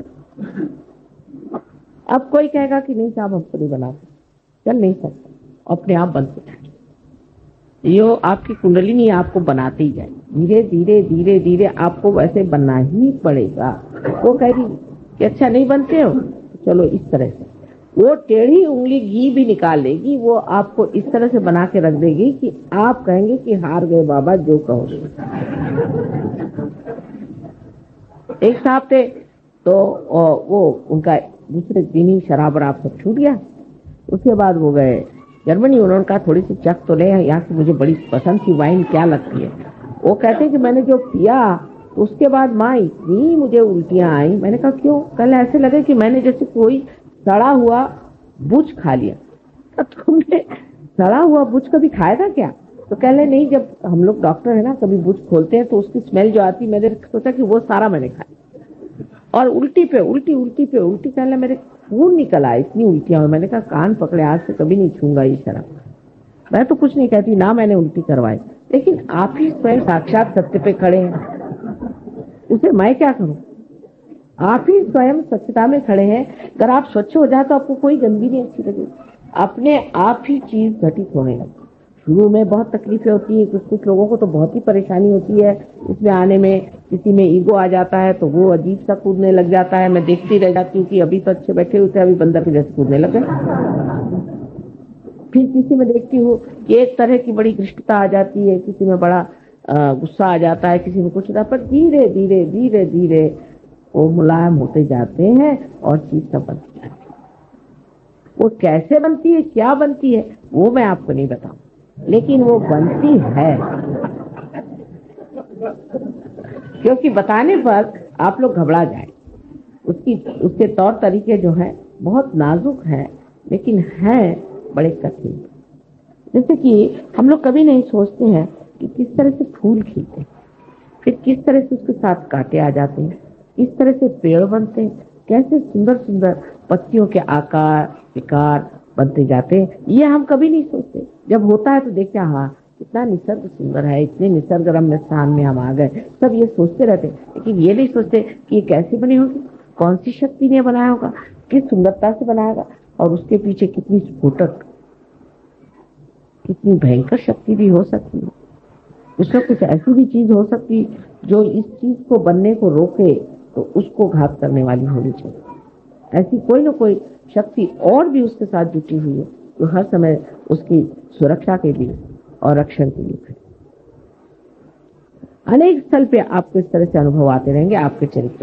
अब कोई कहेगा कि नहीं साहब हमको नहीं बना सकते, चल नहीं सकता, अपने आप बन सकता। यो आपकी कुंडली नहीं आपको बनाते ही जाए, धीरे धीरे धीरे धीरे आपको वैसे बनना ही पड़ेगा। वो कह रही कि अच्छा नहीं बनते हो, चलो इस तरह से वो टेढ़ी उंगली घी भी निकाल लेगी, वो आपको इस तरह से बना के रख देगी कि आप कहेंगे कि हार गए बाबा जो कहोगे। एक साहब थे तो वो उनका दूसरे दिन ही शराब वराब सब छूट गया। उसके बाद वो गए जर्मनी। उन्होंने कहा थोड़ी सी चख तो ले, यहाँ की मुझे बड़ी पसंद थी वाइन, क्या लगती है। वो कहते कि मैंने जो पिया तो उसके बाद माँ इतनी मुझे उल्टियां आई। मैंने कहा क्यों? कल ऐसे लगे कि मैंने जैसे कोई सड़ा हुआ बुच खा लिया। तुमने सड़ा हुआ बुच कभी खाया था क्या? तो कह ले नहीं, जब हम लोग डॉक्टर है ना कभी बुच खोलते हैं तो उसकी स्मेल जो आती, मैंने सोचा कि वो सारा मैंने खाया। और उल्टी पे उल्टी उल्टी पे उल्टी, कह ले मेरे खून निकल आया, इतनी उल्टियां हुई। मैंने कहा कान पकड़े, आज से कभी नहीं छूंगा ये शराब। मैं तो कुछ नहीं कहती ना, मैंने उल्टी करवाई, लेकिन आप ही स्वयं साक्षात सत्य पे खड़े हैं, उसे मैं क्या करूं? आप ही स्वयं स्वच्छता में खड़े हैं। अगर आप स्वच्छ हो जाए तो आपको कोई गंदगी नहीं अच्छी लगेगी, अपने आप ही चीज घटित होने लगती। शुरू में बहुत तकलीफें होती है, कुछ कुछ लोगों को तो बहुत ही परेशानी होती है इसमें आने में। किसी में ईगो आ जाता है तो वो अजीब सा कूदने लग जाता है। मैं देखती रह जाती हूँ कि अभी तो अच्छे बैठे होते हैं, अभी बंदर के जैसे कूदने लग गए। फिर किसी में देखती हूँ कि एक तरह की बड़ी घृष्टता आ जाती है, किसी में बड़ा गुस्सा आ जाता है, किसी में कुछ होता है। पर धीरे धीरे धीरे धीरे वो मुलायम होते जाते हैं और चीज सब बनती है। वो कैसे बनती है, क्या बनती है, वो मैं आपको नहीं बताऊं, लेकिन वो बनती है। क्योंकि बताने पर आप लोग घबरा जाए। उसकी उसके तौर तरीके जो हैं बहुत नाजुक हैं, लेकिन हैं बड़े कठिन। जैसे कि हम लोग कभी नहीं सोचते हैं कि किस तरह से फूल खिलते हैं, फिर किस तरह से उसके साथ कांटे आ जाते हैं, किस तरह से पेड़ बनते हैं, कैसे सुंदर सुंदर पत्तियों के आकार विकार बनते जाते हैं, ये हम कभी नहीं सोचते। जब होता है तो देखते हैं हाँ कितना निसर्ग सुंदर है, इतने निसर्ग रम्य स्थान में हम आ गए, सब ये सोचते रहते, लेकिन ये नहीं सोचते कि ये कैसे बनी होगी, कौन सी शक्ति ने बनाया होगा, किस सुंदरता से बनाएगा, और उसके पीछे कितनी स्फोटक, कितनी भयंकर शक्ति भी हो सकती है। उसमें कुछ ऐसी भी चीज हो सकती जो इस चीज को बनने को रोके तो उसको घात करने वाली होनी चाहिए। ऐसी कोई ना कोई शक्ति और भी उसके साथ जुटी हुई है जो हर समय उसकी सुरक्षा के लिए और रक्षण के लिए खड़ी। अनेक स्थल पे आपको इस तरह से अनुभव आते रहेंगे आपके चरित्र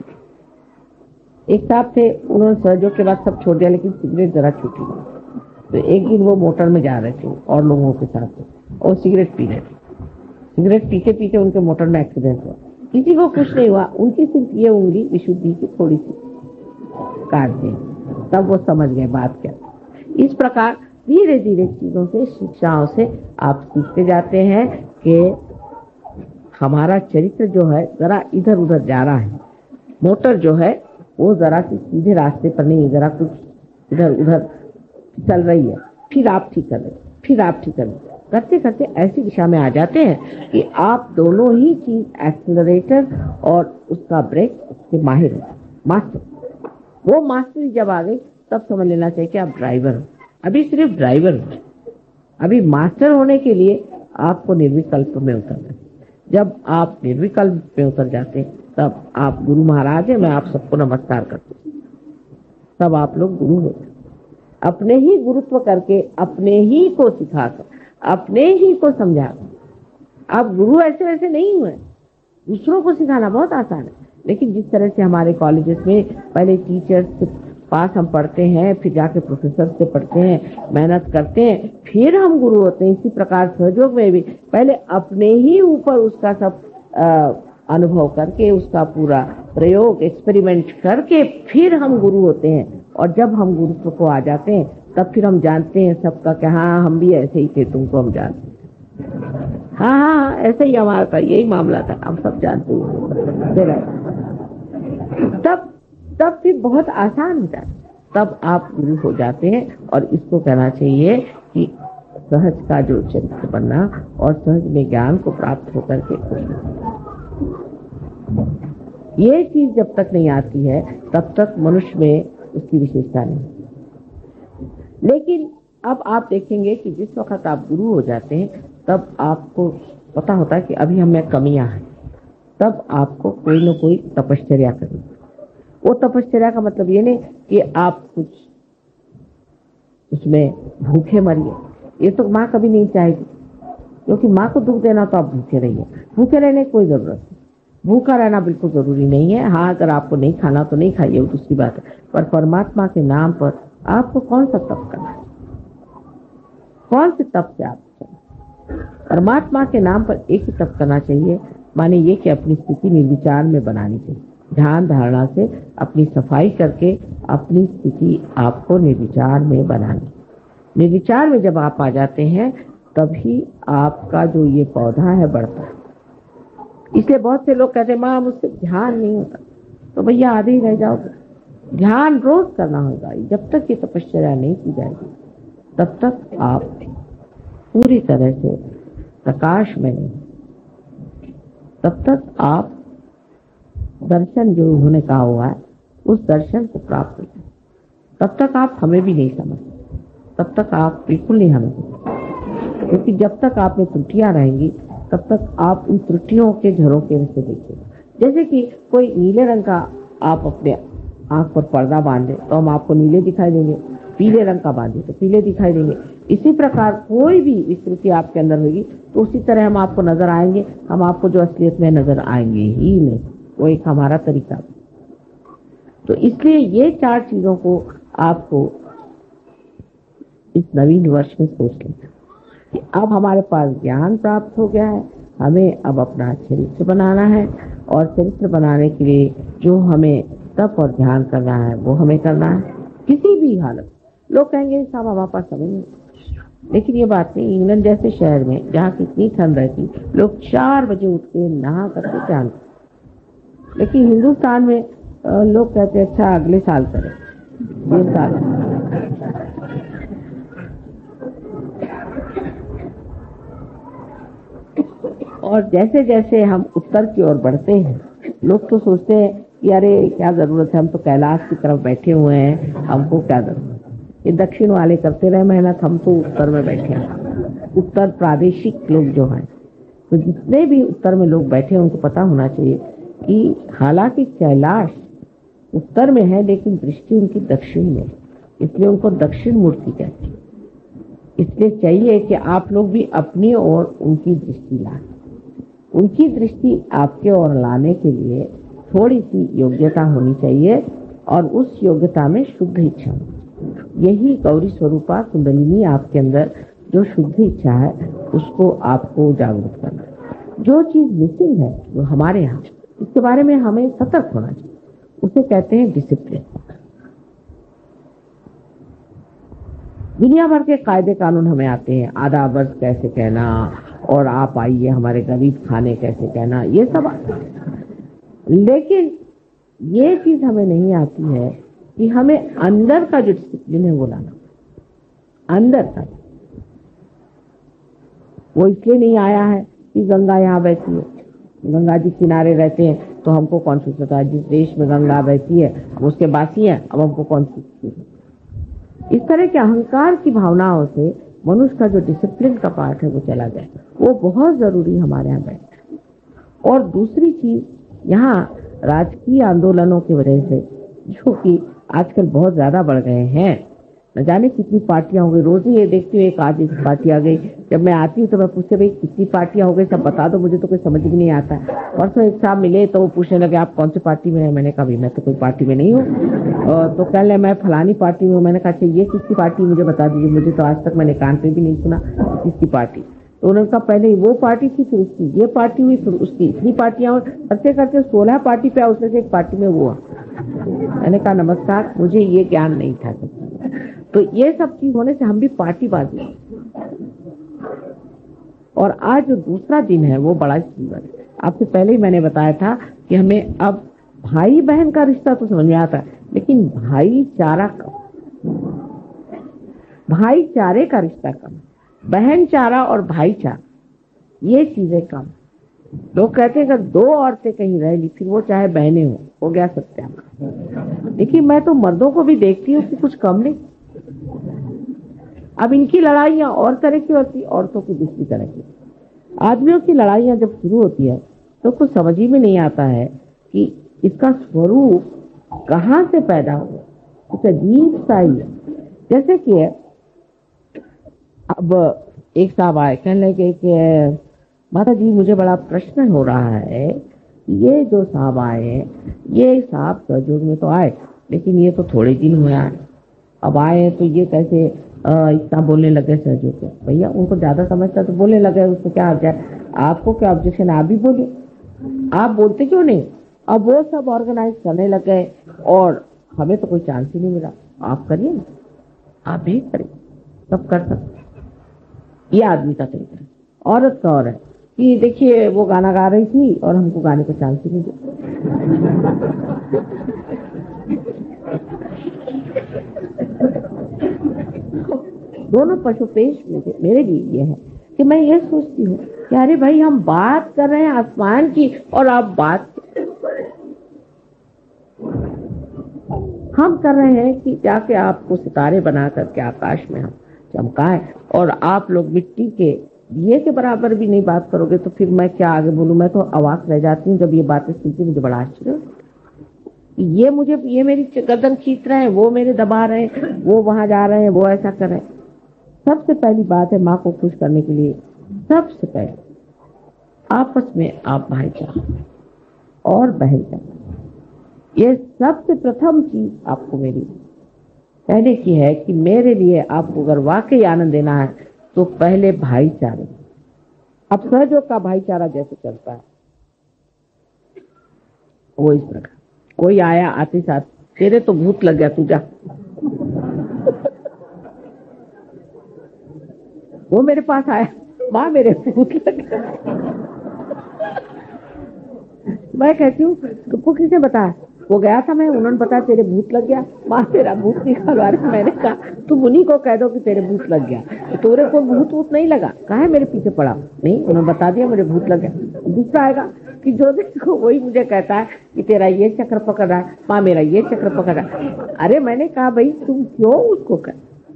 पे। एक साहब थे, उन्होंने सहयोग के बाद सब छोड़ दिया, लेकिन सिगरेट जरा छूटी नहीं। तो एक दिन वो मोटर में जा रहे थे और लोगों के साथ और सिगरेट पी रहे थे। सिगरेट पीते पीते उनके मोटर में एक्सीडेंट हुआ। किसी को कुछ नहीं हुआ, उनकी सिर्फ ये उंगली विशुद्धि की थोड़ी सी काट दी। तब वो समझ गए बात क्या। इस प्रकार धीरे धीरे चीजों से, शिक्षाओं से आप सीखते जाते हैं कि हमारा चरित्र जो है जरा इधर उधर जा रहा है, मोटर जो है वो जरा सी सीधे रास्ते पर नहीं, जरा कुछ इधर उधर चल रही है। फिर आप ठीक कर रहे, फिर आप ठीक कर रहे, करते करते ऐसी दिशा में आ जाते हैं कि आप दोनों ही चीज, एक्सेलरेटर और उसका ब्रेक, उसके माहिर हैं, मास्टर। वो मास्टरी जब आ गई तब समझ लेना चाहिए कि आप ड्राइवर हो। अभी सिर्फ ड्राइवर हो, अभी मास्टर होने के लिए आपको निर्विकल्प में उतरना है। जब आप निर्विकल्प में उतर जाते हैं तब आप गुरु महाराज हैं, मैं आप सबको नमस्कार करती हूँ, तब आप लोग गुरु होते। अपने ही गुरुत्व करके, अपने ही को सिखाकर, अपने ही को समझाकर। आप गुरु ऐसे वैसे नहीं हुए, दूसरों को सिखाना बहुत आसान है, लेकिन जिस तरह से हमारे कॉलेजेस में पहले टीचर्स से पास हम पढ़ते हैं, फिर जाके प्रोफेसर से पढ़ते हैं, मेहनत करते हैं, फिर हम गुरु होते हैं। इसी प्रकार सहयोग में भी पहले अपने ही ऊपर उसका सब आ, अनुभव करके, उसका पूरा प्रयोग, एक्सपेरिमेंट करके फिर हम गुरु होते हैं। और जब हम गुरुत्व को आ जाते हैं तब फिर हम जानते हैं सबका कि हाँ हम भी ऐसे ही थे, तुमको हम जानते हैं, हाँ हाँ ऐसे ही हमारा था, यही मामला था, हम सब जानते हैं। तब तब फिर बहुत आसान होता है, तब आप गुरु हो जाते हैं। और इसको कहना चाहिए कि सहज का जो चरित्र बनना और सहज में ज्ञान को प्राप्त होकर के, ये चीज जब तक नहीं आती है तब तक मनुष्य में उसकी विशेषता नहीं। लेकिन अब आप देखेंगे कि जिस वक्त आप गुरु हो जाते हैं तब आपको पता होता है कि अभी हम में कमियां हैं, तब आपको कोई न कोई तपश्चर्या करनी। वो तपश्चर्या का मतलब ये नहीं कि आप कुछ उसमें भूखे मरिए, ये तो माँ कभी नहीं चाहेगी, क्योंकि माँ को दुख देना तो आप भूखे रहिए। भूखे रहने की कोई जरूरत नहीं, भूखा रहना बिल्कुल जरूरी नहीं है। हाँ अगर आपको नहीं खाना तो नहीं खाइए, वो दूसरी बात है, पर परमात्मा के नाम पर आपको कौन सा तप करना है, कौन से तप से आप परमात्मा के नाम पर एक ही तप करना चाहिए। माने ये कि अपनी स्थिति निर्विचार में बनानी चाहिए, ध्यान धारणा से अपनी सफाई करके अपनी स्थिति आपको निर्विचार में बनानी। निर्विचार में जब आप आ जाते हैं तभी आपका जो ये पौधा है बढ़ता है। इसलिए बहुत से लोग कहते हैं माँ मुझसे ध्यान नहीं होता, तो भैया आधे ही रह जाओगे। ध्यान रोज करना होगा। जब तक ये तपश्चर्या नहीं की जाएगी तब तक आप पूरी तरह से प्रकाश में नहीं, तब तक आप दर्शन जो उन्होंने कहा हुआ है उस दर्शन को प्राप्त हो जाए, तब तक आप हमें भी नहीं समझते, तब तक आप बिल्कुल नहीं हमें समझते। क्योंकि जब तक आप में त्रुटियां रहेंगी तब तक आप उन त्रुटियों के झरोके से देखिएगा। जैसे कि कोई नीले रंग का आप अपने आंख पर पर्दा बांधे तो हम आपको नीले दिखाई देंगे, पीले रंग का बांधे तो पीले दिखाई देंगे। इसी प्रकार कोई भी विकृति आपके अंदर होगी तो उसी तरह हम आपको नजर आएंगे, हम आपको जो असलियत में नजर आएंगे ही नहीं। वो एक हमारा तरीका। तो इसलिए ये चार चीजों को आपको इस नवीन वर्ष में सोच लेना कि अब हमारे पास ज्ञान प्राप्त हो गया है, हमें अब अपना चरित्र बनाना है, और चरित्र बनाने के लिए जो हमें तप और ध्यान करना है वो हमें करना है किसी भी हालत। लोग कहेंगे साहब हमारे पास समय नहीं, लेकिन ये बात नहीं। इंग्लैंड जैसे शहर में जहाँ कितनी ठंड रहती, लोग चार बजे उठ के नहा करके ध्यान, लेकिन हिंदुस्तान में अ, लोग कहते हैं अच्छा अगले साल करें, ये साल। और जैसे जैसे हम उत्तर की ओर बढ़ते हैं, लोग तो सोचते हैं कि अरे क्या जरूरत है, हम तो कैलाश की तरफ बैठे हुए हैं, हमको क्या जरूरत है, ये दक्षिण वाले करते रहे मेहनत, हम तो उत्तर में बैठे हैं। उत्तर प्रादेशिक लोग जो हैं, तो जितने भी उत्तर में लोग बैठे हैं उनको पता होना चाहिए कि हालांकि कैलाश उत्तर में है लेकिन दृष्टि उनकी दक्षिण में, इसलिए उनको दक्षिण मूर्ति कहते हैं। इसलिए चाहिए कि आप लोग भी अपनी ओर उनकी दृष्टि लाएं। उनकी दृष्टि आपके ओर लाने के लिए थोड़ी सी योग्यता होनी चाहिए और उस योग्यता में शुद्ध इच्छा। यही गौरी स्वरूपा कुंडलिनी आपके अंदर जो शुद्ध इच्छा है उसको आपको जागरूक करना है। जो चीज मिसिंग है वो हमारे यहाँ, इसके बारे में हमें सतर्क होना चाहिए, उसे कहते हैं डिसिप्लिन। दुनिया भर के कायदे कानून हमें आते हैं, आधा वर्ष कैसे कहना और आप आइए हमारे गरीब खाने कैसे कहना, ये सब आता है। लेकिन ये चीज हमें नहीं आती है कि हमें अंदर का जो डिसिप्लिन है वो लाना, अंदर का। वो इसलिए नहीं आया है कि गंगा यहाँ बहती है, गंगा जी किनारे रहते हैं तो हमको कौन सोचता है, जिस देश में गंगा बहती है हम उसके बासी हैं, अब हमको कौन सोचता। इस तरह के अहंकार की भावनाओं से मनुष्य का जो डिसिप्लिन का पार्ट है वो चला जाए, वो बहुत जरूरी हमारे यहाँ बैठता है। और दूसरी चीज, यहाँ राजकीय आंदोलनों की वजह से जो कि आजकल बहुत ज्यादा बढ़ गए हैं, न जाने कितनी पार्टियां हो गई। रोज ही ये देखती हूँ एक आज एक पार्टी आ गई, जब मैं आती हूँ तो मैं पूछते भाई कितनी पार्टियां हो गई, सब बता दो, मुझे तो कोई समझ भी नहीं आता। परसों एक साहब मिले तो वो पूछने लगे आप कौन सी पार्टी में है, मैंने कहा मैं तो कोई पार्टी में नहीं हूँ। तो कह ले मैं फलानी पार्टी में हूँ। मैंने कहा ये किसकी पार्टी मुझे बता दीजिए, मुझे तो आज तक मैंने कान पे भी नहीं सुना किसकी पार्टी। तो उन्होंने कहा पहले वो पार्टी थी, फिर उसकी ये पार्टी हुई, फिर उसकी इतनी पार्टियां, करते करते सोलह पार्टी पे उसमें से एक पार्टी में वो। मैंने कहा नमस्कार, मुझे ये ज्ञान नहीं था। तो ये सब चीज होने से हम भी पार्टीबाजी। और आज जो दूसरा दिन है वो बड़ा सुंदर है। आपसे पहले ही मैंने बताया था कि हमें अब भाई बहन का रिश्ता तो समझ में आता है, लेकिन भाईचारा कम, भाईचारे का रिश्ता कम, बहन चारा और भाईचारा ये चीजें कम। लोग कहते हैं अगर दो औरतें कहीं रह ली फिर वो चाहे बहनें हो, हो गया सत्यानाश। देखिए मैं तो मर्दों को भी देखती हूँ कि कुछ कम नहीं। अब इनकी लड़ाइयां और तरह की होती, औरतों की दूसरी तरह की। आदमियों की लड़ाइयां जब शुरू होती है तो कुछ समझ ही में नहीं आता है कि इसका स्वरूप कहाँ से पैदा हुआ, कुछ अजीब सा ही है। जैसे कि अब एक साहब आए, कहने लगे कि माता जी मुझे बड़ा प्रश्न हो रहा है, ये जो साहब आए ये साहब सहयोग में तो आए लेकिन ये तो थोड़े दिन हुए आए, अब आए तो ये कैसे आ, इतना बोलने लगे सहयोग को। भैया उनको ज्यादा समझता तो बोलने लगे, उसको क्या आ गया, आपको क्या ऑब्जेक्शन, आप भी बोलिए, आप बोलते क्यों नहीं। अब वो सब ऑर्गेनाइज करने लगे और हमें तो कोई चांस ही नहीं मिला। आप करिए ना, आप भी करिए, सब कर सकते। ये आदमी का तरीका है। औरत का और है कि देखिए वो गाना गा रही थी और हमको गाने का चांस ही नहीं दिया। दोनों पशुपेश में मेरे लिए ये है कि मैं ये सोचती हूँ कि अरे भाई हम बात कर रहे हैं आसमान की और आप बात हम कर रहे हैं कि जाके आपको सितारे बना करके आकाश में हम चमकाएं और आप लोग मिट्टी के दिए के बराबर भी नहीं बात करोगे तो फिर मैं क्या आगे बोलूं। मैं तो अवाक रह जाती हूँ जब ये बातें सुनती, मुझे बड़ा आश्चर्य। ये मुझे ये मेरी गर्दन खींच रहे हैं, वो मेरे दबा रहे हैं, वो वहां जा रहे हैं, वो ऐसा कर रहे हैं। सबसे पहली बात है माँ को खुश करने के लिए सबसे पहले आपस में आप भाईचारा और बहनचारा, ये सबसे प्रथम चीज आपको मेरी कहने की है कि मेरे लिए आपको अगर वाकई आनंद देना है तो पहले भाईचारे। अब सहयोग का भाईचारा जैसे चलता है वो इस प्रकार, कोई आया आते साथ तेरे तो भूत लग गया तू जा, वो मेरे पास आया माँ मेरे भूत लग गया। मैं कहती हूँ तुमको किसने बताया, वो गया था, मैं उन्होंने बताया तेरे भूत लग गया। माँ तेरा भूत निकालो। अरे मैंने कहा तुम उन्हीं को कह दो कि तेरे भूत लग गया, तोरे को भूत भूत नहीं लगा, कहा है मेरे पीछे पड़ा नहीं, उन्होंने बता दिया मेरे भूत लग गया। दूसरा आएगा कि जो देखो वही मुझे कहता है कि तेरा ये चक्र पकड़ रहा है, माँ मेरा ये चक्र पकड़ रहा है। अरे मैंने कहा भाई तुम क्यों उसको कर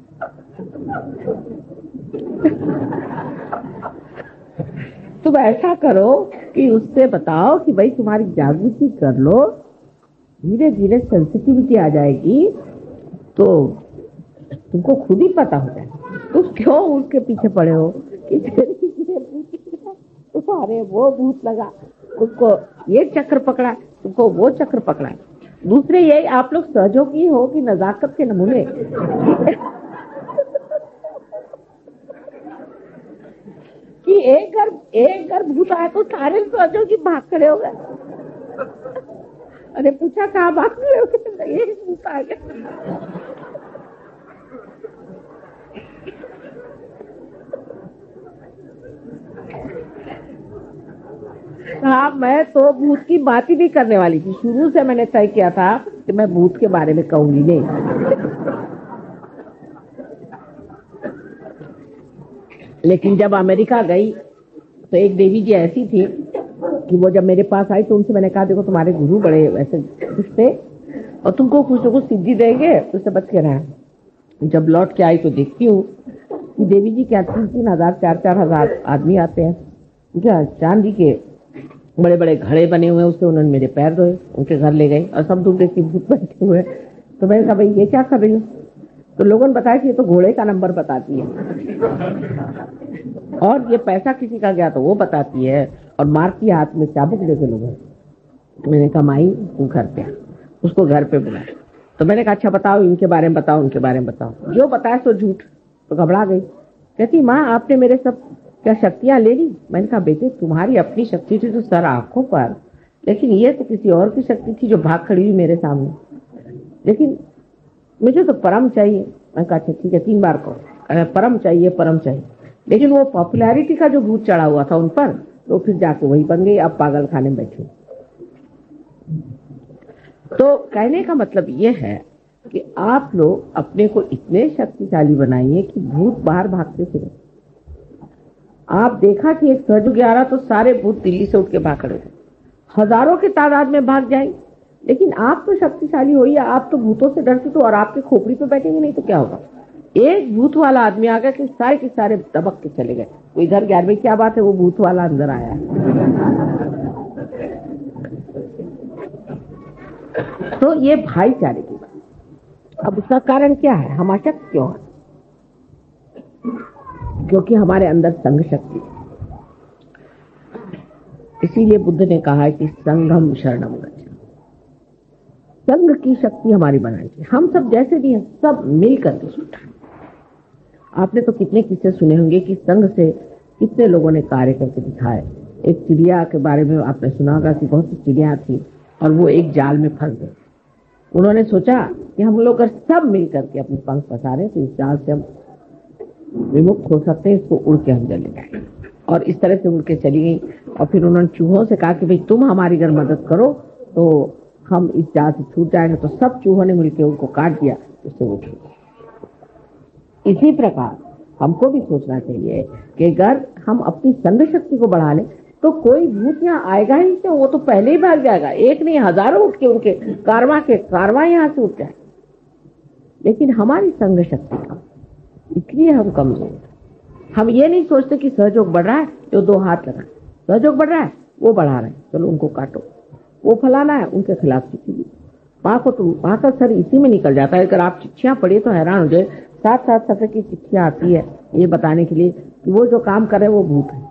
तुम ऐसा करो कि उससे बताओ कि भाई तुम्हारी जागृति कर लो, धीरे धीरे सेंसिटिविटी आ जाएगी तो तुमको खुद ही पता हो जाए। तुम क्यों उसके पीछे पड़े हो कि तुम्हारे वो भूत लगा, उसको ये चक्र पकड़ा, तुमको वो चक्र पकड़ा। दूसरे ये आप लोग सहयोगी हो कि नजाकत के नमूने कि एक घर एक घर भूत आया तो सारे सहयोगी भाग खड़े हो गए। अरे पूछा कहाँ भाग खड़े हो गए, ये भूत आ गया। हाँ, मैं तो भूत की बात ही नहीं करने वाली थी। शुरू से मैंने तय किया था कि मैं भूत के बारे में कहूंगी नहीं। लेकिन जब अमेरिका गई तो एक देवी जी ऐसी थी कि वो जब मेरे पास आई तो उनसे मैंने कहा देखो तुम्हारे गुरु बड़े वैसे कुछ थे और तुमको कुछ ना कुछ सिद्धि देंगे, उससे बच के रहा। जब लौट के आई तो देखती हूँ कि देवी जी क्या तीन तीन हजार चार चार हजार आदमी आते हैं, क्या चांदी के बड़े बड़े घड़े बने हुए हैं, उससे उन्होंने मेरे पैर धोए, उनके घर ले गए और सब दूर देख के भूत बैठे हुए। तो मैंने कहा भाई ये क्या कर रही हूँ? तो लोगों ने बताया कि ये तो घोड़े का नंबर बताती है और ये पैसा किसी का गया तो वो बताती है और मार की हाथ में चाबुक लेके लोग। मैंने कहा माई तू घर पे, उसको घर पे बुलाया। तो मैंने कहा अच्छा बताओ इनके बारे में बताओ, उनके बारे में बताओ। जो बताया तो झूठ। तो घबरा गई, कहती माँ आपने मेरे सब क्या शक्तियां ले ली? मैंने कहा बेटे तुम्हारी अपनी शक्ति थी तो सर आंखों पर, लेकिन ये तो किसी और की शक्ति थी जो भाग खड़ी हुई मेरे सामने। लेकिन मुझे तो परम चाहिए। मैं कहा अच्छा ठीक है, तीन बार कहो परम चाहिए परम चाहिए। लेकिन वो पॉपुलैरिटी का जो भूत चढ़ा हुआ था उन पर, तो फिर जाके वही बन गई, अब पागल खाने में बैठी। तो कहने का मतलब ये है कि आप लोग अपने को इतने शक्तिशाली बनाइए कि भूत बाहर भागते फिरे। आप देखा कि एक सज ग्यारह तो सारे भूत दिल्ली से उठ के भाग खड़े थे, हजारों की तादाद में भाग जाएंगे। लेकिन आप तो शक्तिशाली हो ही, आप तो भूतों से डरते तो और आपके खोपड़ी पे बैठेंगे नहीं तो क्या होगा? एक भूत वाला आदमी आ गया कि सारे के सारे दबक के चले गए। तो इधर ग्यारहवीं क्या बात है, वो भूत वाला अंदर आया है। तो ये भाईचारे की बात। अब उसका कारण क्या है? हम अशक्त क्यों है? क्योंकि हमारे अंदर संघ शक्ति है। इसीलिए बुद्ध ने कहा है कि संघम शरणम गच्छ। संघ की शक्ति हमारी बनाई थी। हम सब जैसे भी हैं सब मिल करके सुना। आपने तो कितने किस्से सुने होंगे कि संघ से कितने लोगों ने कार्य करके दिखाए। एक चिड़िया के बारे में आपने सुना होगा कि बहुत सी चिड़िया थी और वो एक जाल में फंस गई। उन्होंने सोचा कि हम लोग अगर सब मिल करके अपने पंख पसारे तो इस जाल से हम विमुक्त हो सकते हैं, इसको उड़ के हम चले जाए। और इस तरह से उड़ के चली गई। और फिर उन्होंने चूहों से कहा कि भाई तुम हमारी अगर मदद करो तो हम इस जाल से छूट जाएंगे। तो सब चूहों ने मिलकर उनको काट दिया, उससे वो छूट। इसी प्रकार हमको भी सोचना चाहिए कि अगर हम अपनी संघ शक्ति को बढ़ा लें तो कोई भूत यहाँ आएगा ही नहीं, वो तो पहले ही भाग जाएगा। एक नहीं हजारों उठ के उनके कारवां के कारवां यहाँ से उठ जाए। लेकिन हमारी संघ शक्ति कम, इसलिए हम कमजोर। हम ये नहीं सोचते कि सहयोग बढ़ रहा है जो दो हाथ लगा, सहयोग बढ़ रहा है वो बढ़ा रहे हैं, चलो उनको काटो। वो फलाना है उनके खिलाफ चिट्ठी, माँ को तो माँ का सर इसी में निकल जाता है। अगर आप चिट्ठियां पढ़िए तो हैरान हो जाए, सात सात सफे की चिट्ठियां आती है ये बताने के लिए कि वो जो काम कर रहे हैं वो भूत है।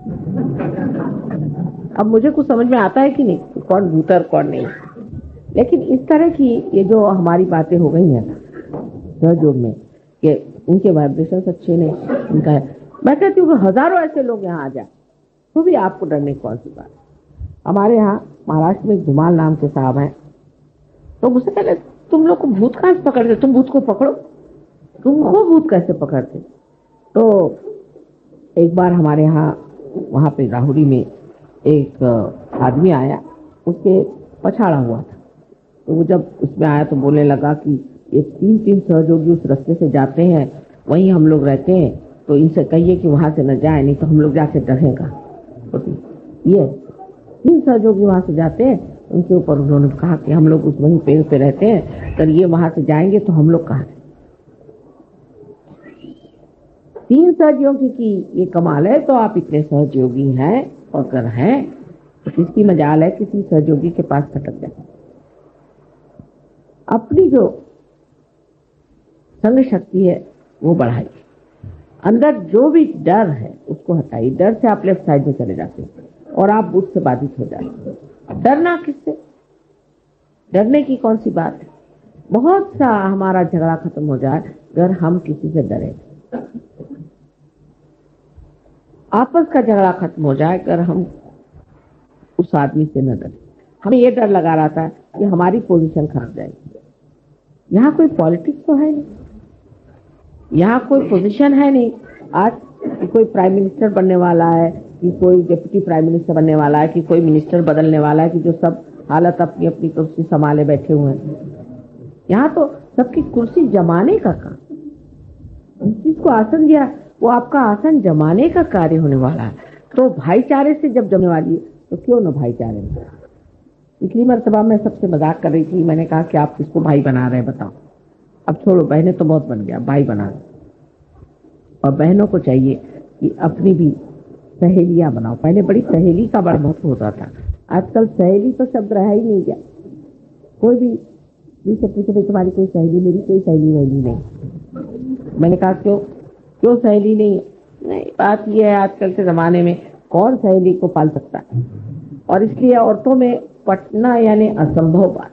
अब मुझे कुछ समझ में आता है कि नहीं कि कौन भूत है और कौन नहीं। लेकिन इस तरह की ये जो हमारी बातें हो गई हैं सहयोग में कि उनके वाइब्रेशन अच्छे नहीं, उनका है। मैं कहती हूँ कि हजारों ऐसे लोग यहाँ आ जाए तो भी आपको डरने की कौन सी बात। हमारे यहाँ महाराष्ट्र में धुमाल नाम के साहब हैं, तो मुझसे कहते तुम लोग को भूत कहाँ से पकड़ते, तुम भूत को पकड़ो, तुमको भूत कैसे पकड़ते। तो एक बार हमारे यहाँ वहाँ पे राहुरी में एक आदमी आया, उसके पछाड़ा हुआ था तो वो जब उसमें आया तो बोलने लगा कि ये तीन तीन सहयोगी उस रास्ते से जाते हैं, वहीं हम लोग रहते हैं, तो इनसे कहिए कि वहां से न जाए, नहीं तो हम लोग जाके डरेगा। तो ये तीन सहयोगी वहां से जाते हैं, उनके ऊपर उन्होंने कहा कि हम लोग उस वहीं पेड़ पे रहते हैं, अगर ये वहां से जाएंगे तो हम लोग कहाँ हैं। तीन सहयोगी की ये कमाल है, तो आप इतने सहयोगी हैं और अगर हैं तो किसकी मजाल है किसी सहयोगी के पास भटक जाए। अपनी जो संग शक्ति है वो बढ़ाइए, अंदर जो भी डर है उसको हटाइए। डर से आप लेफ्ट साइड में चले जाते हैं और आप बुद्ध से बाधित हो जाते हैं। डरना किससे? डरने की कौन सी बात है? बहुत सा हमारा झगड़ा खत्म हो जाए अगर हम किसी से डरे। आपस का झगड़ा खत्म हो जाए अगर हम उस आदमी से न डरे। हमें ये डर लगा रहा था कि हमारी पोजीशन खराब जाएगी। यहाँ कोई पॉलिटिक्स तो है नहीं, यहाँ कोई पोजीशन है नहीं। आज कि कोई प्राइम मिनिस्टर बनने वाला है, कि कोई डिप्टी प्राइम मिनिस्टर बनने वाला है, कि कोई मिनिस्टर बदलने वाला है, कि जो सब हालत अपनी अपनी कुर्सी संभाले बैठे हुए हैं। यहाँ तो सबकी कुर्सी जमाने का काम, जिसको आसन दिया वो आपका आसन जमाने का कार्य होने वाला है। तो भाईचारे से जब जमने वाली है तो क्यों न भाईचारे में। पिछली मरतबा मैं सबसे मजाक कर रही थी, मैंने कहा कि आप किसको भाई बना रहे हैं बताओ। अब छोड़ो, बहनें तो बहुत बन गया, भाई बना रहे। और बहनों को चाहिए कि अपनी भी सहेलियां बनाओ। पहले बड़ी सहेली का बड़ा महत्व होता था, आजकल सहेली तो शब्द रहा ही नहीं गया। कोई भी मुझसे पूछे भाई तुम्हारी कोई सहेली? मेरी कोई सहेली वहेली नहीं। मैंने कहा क्यों क्यों सहेली नहीं? नहीं, बात यह है आजकल के जमाने में कौन सहेली को पाल सकता है, और इसलिए औरतों में पटना यानी असंभव बात।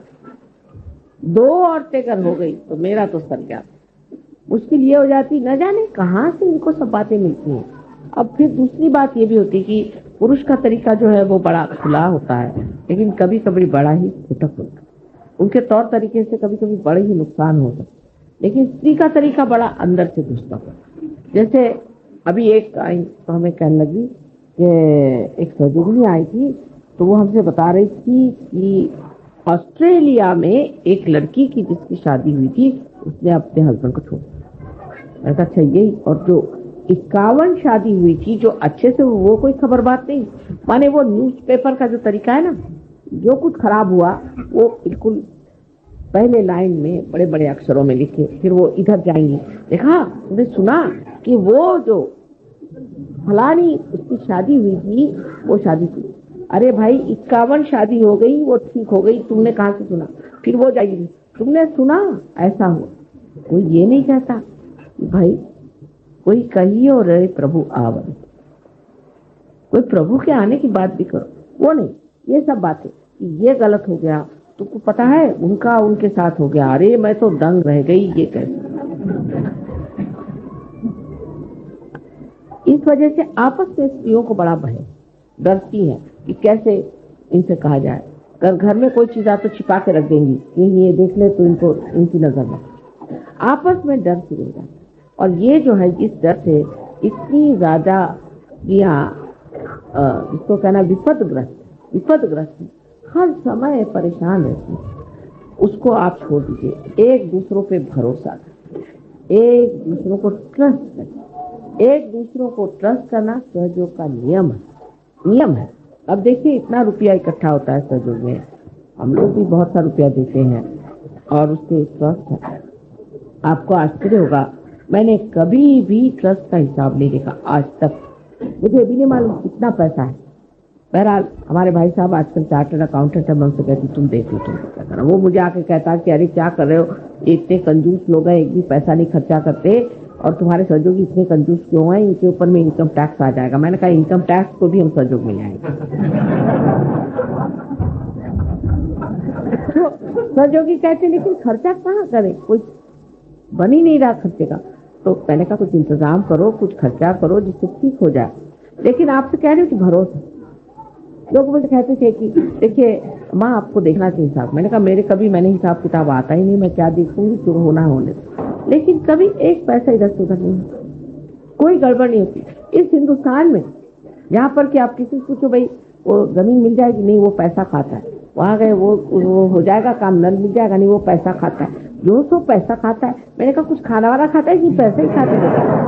दो औरतें अगर हो गई तो मेरा तो सर गया। मुश्किल ये हो जाती, न जाने कहाँ से इनको सब बातें मिलती हैं। अब फिर दूसरी बात ये भी होती कि पुरुष का तरीका जो है वो बड़ा खुला होता है, लेकिन कभी कभी बड़ा ही फुटक होता है। उनके तौर तरीके से कभी कभी बड़े ही नुकसान हो सकते, लेकिन स्त्री का तरीका बड़ा अंदर से घुसता होता है। जैसे अभी एक आई तो हमें कहने लगी कि एक सहयोगिनी आई थी, तो वो हमसे बता रही थी कि ऑस्ट्रेलिया में एक लड़की की जिसकी शादी हुई थी उसने अपने हस्बैंड को छोड़ दिया। मैंने कहा अच्छा यही, और जो इक्यावन शादी हुई थी जो अच्छे से, वो कोई खबर बात नहीं। माने वो न्यूज़पेपर का जो तरीका है ना, जो कुछ खराब हुआ वो बिल्कुल पहले लाइन में बड़े बड़े अक्षरों में लिखे, फिर वो इधर जाएंगी। देखा तुमने सुना कि वो जो फलानी उसकी शादी हुई थी वो शादी थी। अरे भाई इक्यावन शादी हो गई, वो ठीक हो गई, तुमने कहाँ से सुना? फिर वो जाएगी, तुमने सुना ऐसा हुआ। कोई ये नहीं कहता भाई कोई कहियो रे प्रभु आवन, कोई प्रभु के आने की बात भी करो, वो नहीं। ये सब बातें ये गलत हो गया, तुमको पता है उनका उनके साथ हो गया, अरे मैं तो दंग रह गई, ये कैसे? इस वजह से आपस में स्त्रियों को बड़ा भय, डरती हैं कि कैसे इनसे कहा जाए। अगर घर में कोई चीज आ तो छिपा के रख देंगी, ये ये देख ले तो इनको इनकी नजर में। आपस में डर शुरू हो जाता है, और ये जो है इस डर से इतनी ज्यादा यहाँ इसको कहना विपदग्रस्त विपदग्रस्त हर समय परेशान रहती है। उसको आप छोड़ दीजिए, एक दूसरों पे भरोसा करें, एक दूसरों को ट्रस्ट करें। एक दूसरों को ट्रस्ट करना सहयोग का नियम है, नियम है। अब देखिए इतना रुपया इकट्ठा होता है सहयोग में, हम लोग भी बहुत सा रुपया देते हैं और उसके ट्रस्ट है। आपको आश्चर्य होगा, मैंने कभी भी ट्रस्ट का हिसाब नहीं देखा आज तक, मुझे भी नहीं मालूम कितना पैसा है। बहरहाल हमारे भाई साहब आजकल चार्टर्ड अकाउंटेंट है, मैं उनसे कहती तुम देख लो तुम क्या करना। वो मुझे आके कहता कि अरे क्या कर रहे हो, इतने कंजूस लोग हैं, एक भी पैसा नहीं खर्चा करते, और तुम्हारे सहयोगी इतने कंजूस क्यों हैं, इनके ऊपर में इनकम टैक्स आ जाएगा। मैंने कहा इनकम टैक्स को भी हम सहयोग में आएंगे। तो सहयोगी कहते लेकिन खर्चा कहाँ करें, कोई बन ही नहीं रहा खर्चे का। तो मैंने कहा कुछ इंतजाम करो, कुछ खर्चा करो जिससे ठीक हो जाए। लेकिन आपसे कह रहे हो कि भरोसा, लोग मुझे कहते थे कि देखिए माँ आपको देखना चाहिए हिसाब। मैंने कहा मेरे कभी मैंने हिसाब किताब आता ही नहीं, मैं क्या देखूंगी, जो होना होने। लेकिन कभी एक पैसा इधर से उधर नहीं, कोई गड़बड़ नहीं होती इस हिंदुस्तान में। यहाँ पर कि आप किसी से पूछो भाई वो जमीन मिल जाएगी, नहीं वो पैसा खाता है। वहां गए, वो वो हो जाएगा काम, नल मिल जाएगा, नहीं वो पैसा खाता है, जो सो पैसा खाता है। मैंने कहा कुछ खाना वाला खाता है कि पैसे ही खाते रहते हैं?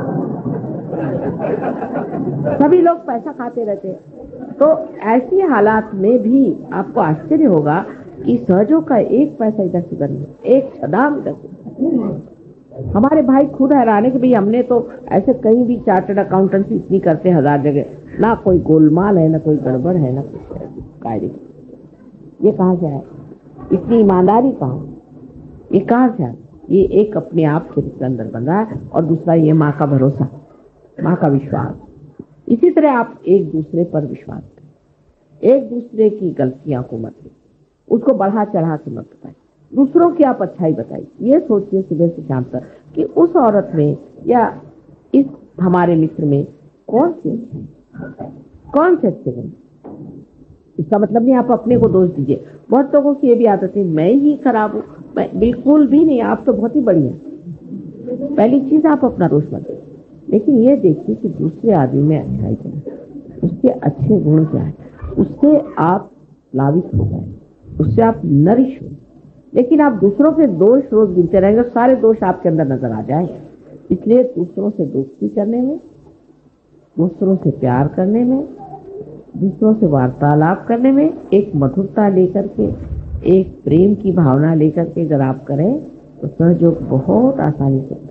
सभी लोग पैसा खाते रहते हैं। तो ऐसी हालात में भी आपको आश्चर्य होगा कि सहयोग का एक पैसा इधर से उधर नहीं, एक छदाम इधर से। हमारे भाई खुद हैरान है कि भाई हमने तो ऐसे कहीं भी चार्टर्ड अकाउंटेंसी इतनी करते हजार जगह, ना कोई गोलमाल है, ना कोई गड़बड़ है, ना कुछ कायदे। ये कहाँ से है? इतनी ईमानदारी कहाँ? ये कहाँ से है? ये एक अपने आप के अंदर बन रहा है, और दूसरा ये माँ का भरोसा, माँ का विश्वास। इसी तरह आप एक दूसरे पर विश्वास करें, एक दूसरे की गलतियां को मत लें, उसको बढ़ा चढ़ा के मत बताएं, दूसरों की आप अच्छाई बताइए। ये सोचिए सुबह से शाम तक कि उस औरत में या इस हमारे मित्र में कौन से कौन से अच्छे गुण। इसका मतलब नहीं आप अपने को दोष दीजिए। बहुत लोगों की ये भी आदत है मैं ही खराब हूँ, बिल्कुल भी नहीं, आप तो बहुत ही बढ़िया। पहली चीज आप अपना दोष मत दीजिए, लेकिन ये देखिए कि दूसरे आदमी में अच्छाई क्या है, उसके अच्छे गुण क्या है, उससे आप लावित हो गए, उससे आप नरिश हो। लेकिन आप दूसरों के दोष रोज गिनते रहेंगे, सारे दोष आपके अंदर नजर आ जाएंगे। इसलिए दूसरों से दोस्ती करने में, दूसरों से प्यार करने में, दूसरों से वार्तालाप करने में एक मधुरता लेकर के, एक प्रेम की भावना लेकर के अगर आप करें तो सहयोग बहुत आसानी से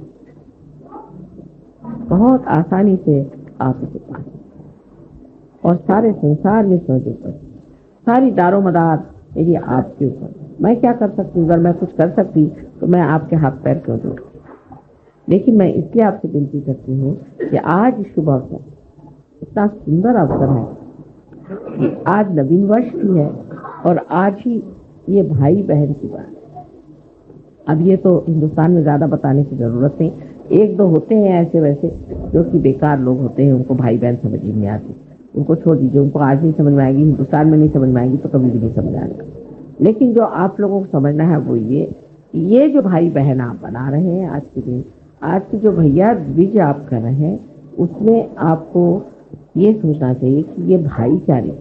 बहुत आसानी से आप उसे पा और सारे संसार में सहयोग कर। सारी दारोमदार यदि आपके ऊपर, मैं क्या कर सकती हूँ? अगर मैं कुछ कर सकती तो मैं आपके हाथ पैर क्यों जोड़ती? लेकिन मैं इसलिए आपसे विनती करती हूँ कि आज शुभ अवसर, इतना सुंदर अवसर है कि आज नवीन वर्ष भी है और आज ही ये भाई बहन की बात। अब ये तो हिंदुस्तान में ज्यादा बताने की जरूरत नहीं, एक दो होते हैं ऐसे वैसे जो कि बेकार लोग होते हैं, उनको भाई बहन समझ ही नहीं आती, उनको छोड़ दीजिए, उनको आज नहीं समझ में आएगी, हिंदुस्तान में नहीं समझ में आएगी तो कभी भी नहीं समझ आएगा। लेकिन जो आप लोगों को समझना है वो ये ये जो भाई बहन आप बना रहे हैं आज के दिन, आज के जो भैया द्विज आप कर रहे हैं, उसमें आपको ये सोचना चाहिए कि ये भाईचारे,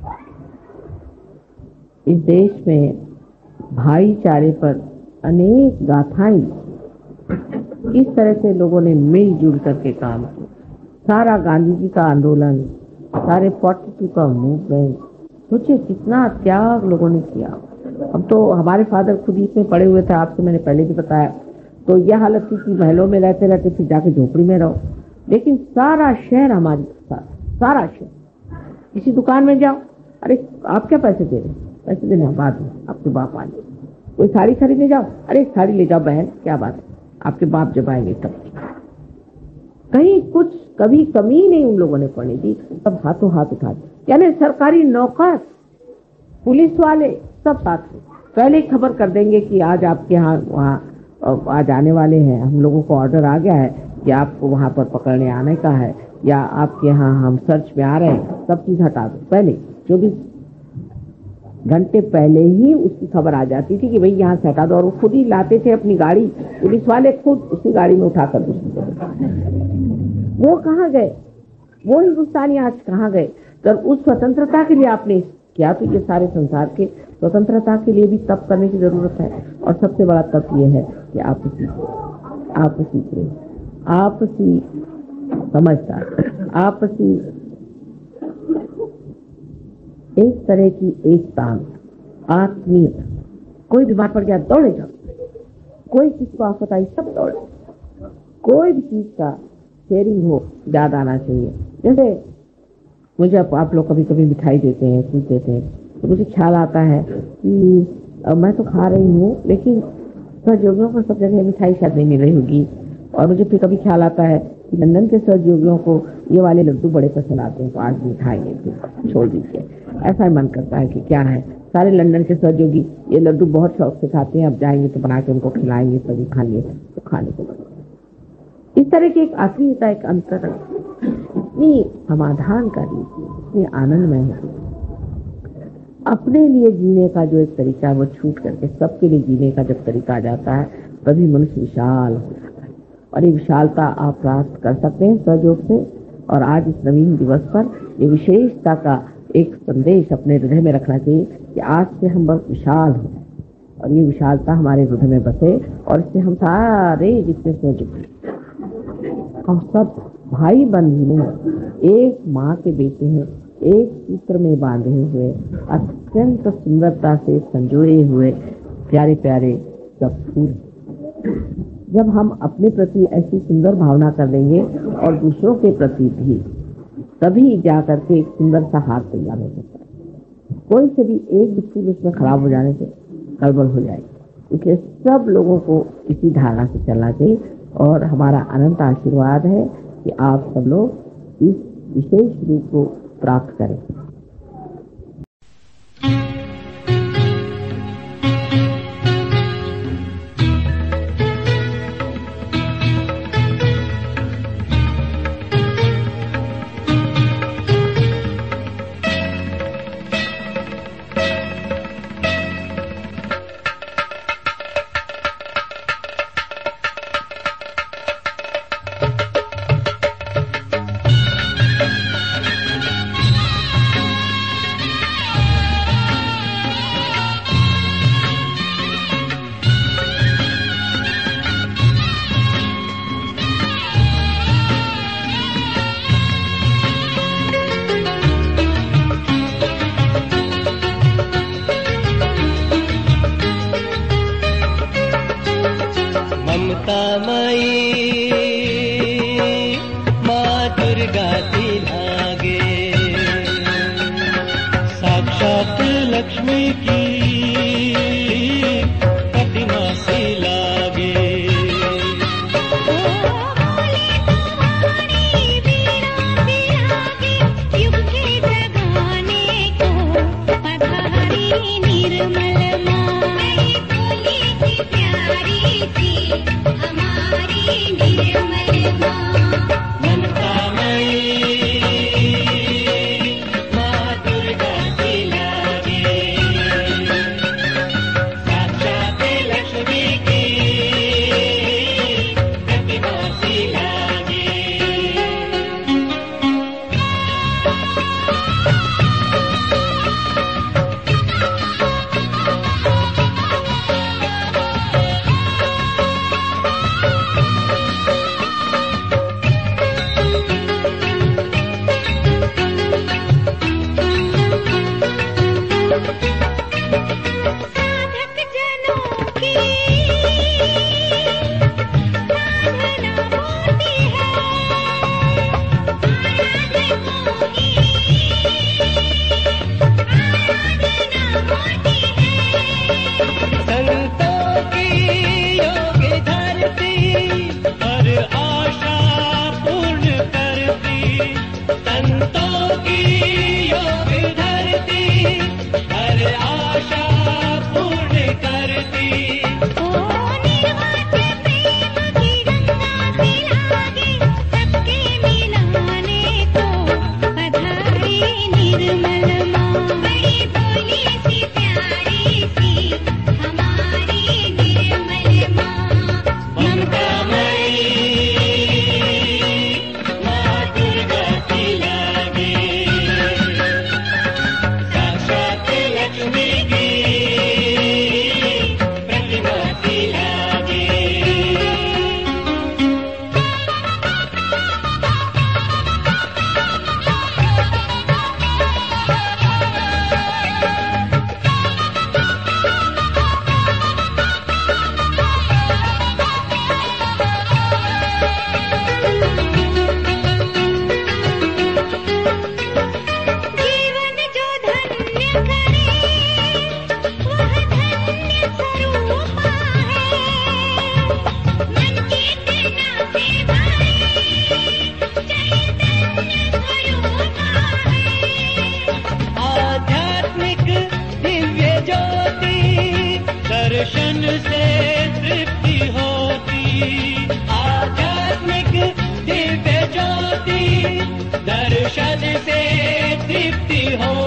इस देश में भाईचारे पर अनेक गाथाएं, किस तरह से लोगों ने मिलजुल करके काम किया। सारा गांधी जी का आंदोलन, सारे बयालीस का मूवमेंट, सोचिए कितना त्याग लोगों ने किया। अब तो हमारे फादर खुद इसमें पड़े हुए थे, आपसे मैंने पहले भी बताया। तो यह हालत थी कि महलों में रहते रहते फिर जाके झोपड़ी में रहो, लेकिन सारा शहर हमारे साथ, सारा शहर। किसी दुकान में जाओ, अरे आप क्या पैसे दे रहे, पैसे देने बाद में आपके बाप आ जाए। कोई साड़ी खरीदने जाओ, अरे साड़ी ले जाओ बहन, क्या बात है, आपके बाप जब आएंगे तब। कहीं कुछ कभी कमी नहीं उन लोगों ने पड़ने दी, सब हाथों हाथ उठा दिया। यानी सरकारी नौकर, पुलिस वाले सब साथ में पहले ही खबर कर देंगे कि आज आपके यहाँ वहाँ आज आने वाले हैं, हम लोगों को ऑर्डर आ गया है कि आपको वहां पर पकड़ने आने का है, या आपके यहाँ हम सर्च में आ रहे हैं, सब चीज हटा दो। पहले चौबीस घंटे पहले ही उसकी खबर आ जाती थी कि भाई यहाँ से हटा दो, और वो खुद ही लाते थे अपनी गाड़ी, पुलिस वाले खुद उसी गाड़ी में उठाकर दूसरी जगह। वो कहाँ गए, वो हिंदुस्तानी आज कहाँ गए? तो उस स्वतंत्रता के लिए आपने किया, तो ये सारे संसार के स्वतंत्रता के लिए भी तप करने की जरूरत है। और सबसे बड़ा तप ये है कि आपसी आपसी प्रेम, आपसी समझदार, आपसी एक तरह की एकता, आत्मीयता। कोई बीमार पड़ गया दौड़े जाओ, कोई किसको आफत आई सब दौड़े। कोई भी चीज का शेयरिंग हो, याद आना चाहिए। जैसे मुझे आप, आप लोग कभी कभी मिठाई देते हैं, चीज देते हैं, तो मुझे ख्याल आता है कि मैं तो खा रही हूँ, लेकिन सहयोगियों को सब जगह मिठाई शायद नहीं मिल रही होगी। और मुझे फिर कभी ख्याल आता है कि लंदन के सहयोगियों को ये वाले लड्डू बड़े पसंद आते हैं, तो आज मिठाई फिर छोड़ दीजिए। ऐसा ही मन करता है कि क्या है, सारे लंदन के सहयोगी ये लड्डू बहुत शौक से खाते हैं, अब जाएंगे तो बना के उनको खिलाएंगे, सभी खाएंगे तो खाने को बने। इस तरह की एक आत्मीयता, एक अंतर इतनी समाधान का रीति, इतनी आनंदमय है। अपने लिए जीने का जो एक तरीका है वो छूट करके सबके लिए जीने का जब तरीका आ जाता है, तभी मनुष्य विशाल हो जाता है। और ये विशालता आप प्राप्त कर सकते हैं सहयोग से। और आज इस नवीन दिवस पर ये विशेषता का एक संदेश अपने हृदय में रखना चाहिए कि आज से हम बस विशाल हो और ये विशालता हमारे हृदय में बसे और इससे हम सारे जितने से जुड़े, हम सब भाई बंधु हैं, एक माँ के बेटे हैं, एक सूत्र में बांधे हुए, अत्यंत सुंदरता से संजोए हुए प्यारे प्यारे सब फूल। जब हम अपने प्रति ऐसी सुंदर भावना कर लेंगे और दूसरों के प्रति भी, तभी जा करके एक सुंदर सा हाथ तैयार हो सकता है। कोई से भी एक भी फूल उसमें खराब हो जाने से गड़बड़ हो जाएगी। इसलिए सब लोगों को इसी धारणा से चलना चाहिए और हमारा अनंत आशीर्वाद है कि आप सब लोग इस विशेष रूप को प्राप्त करें। दर्शन से तृप्ति हो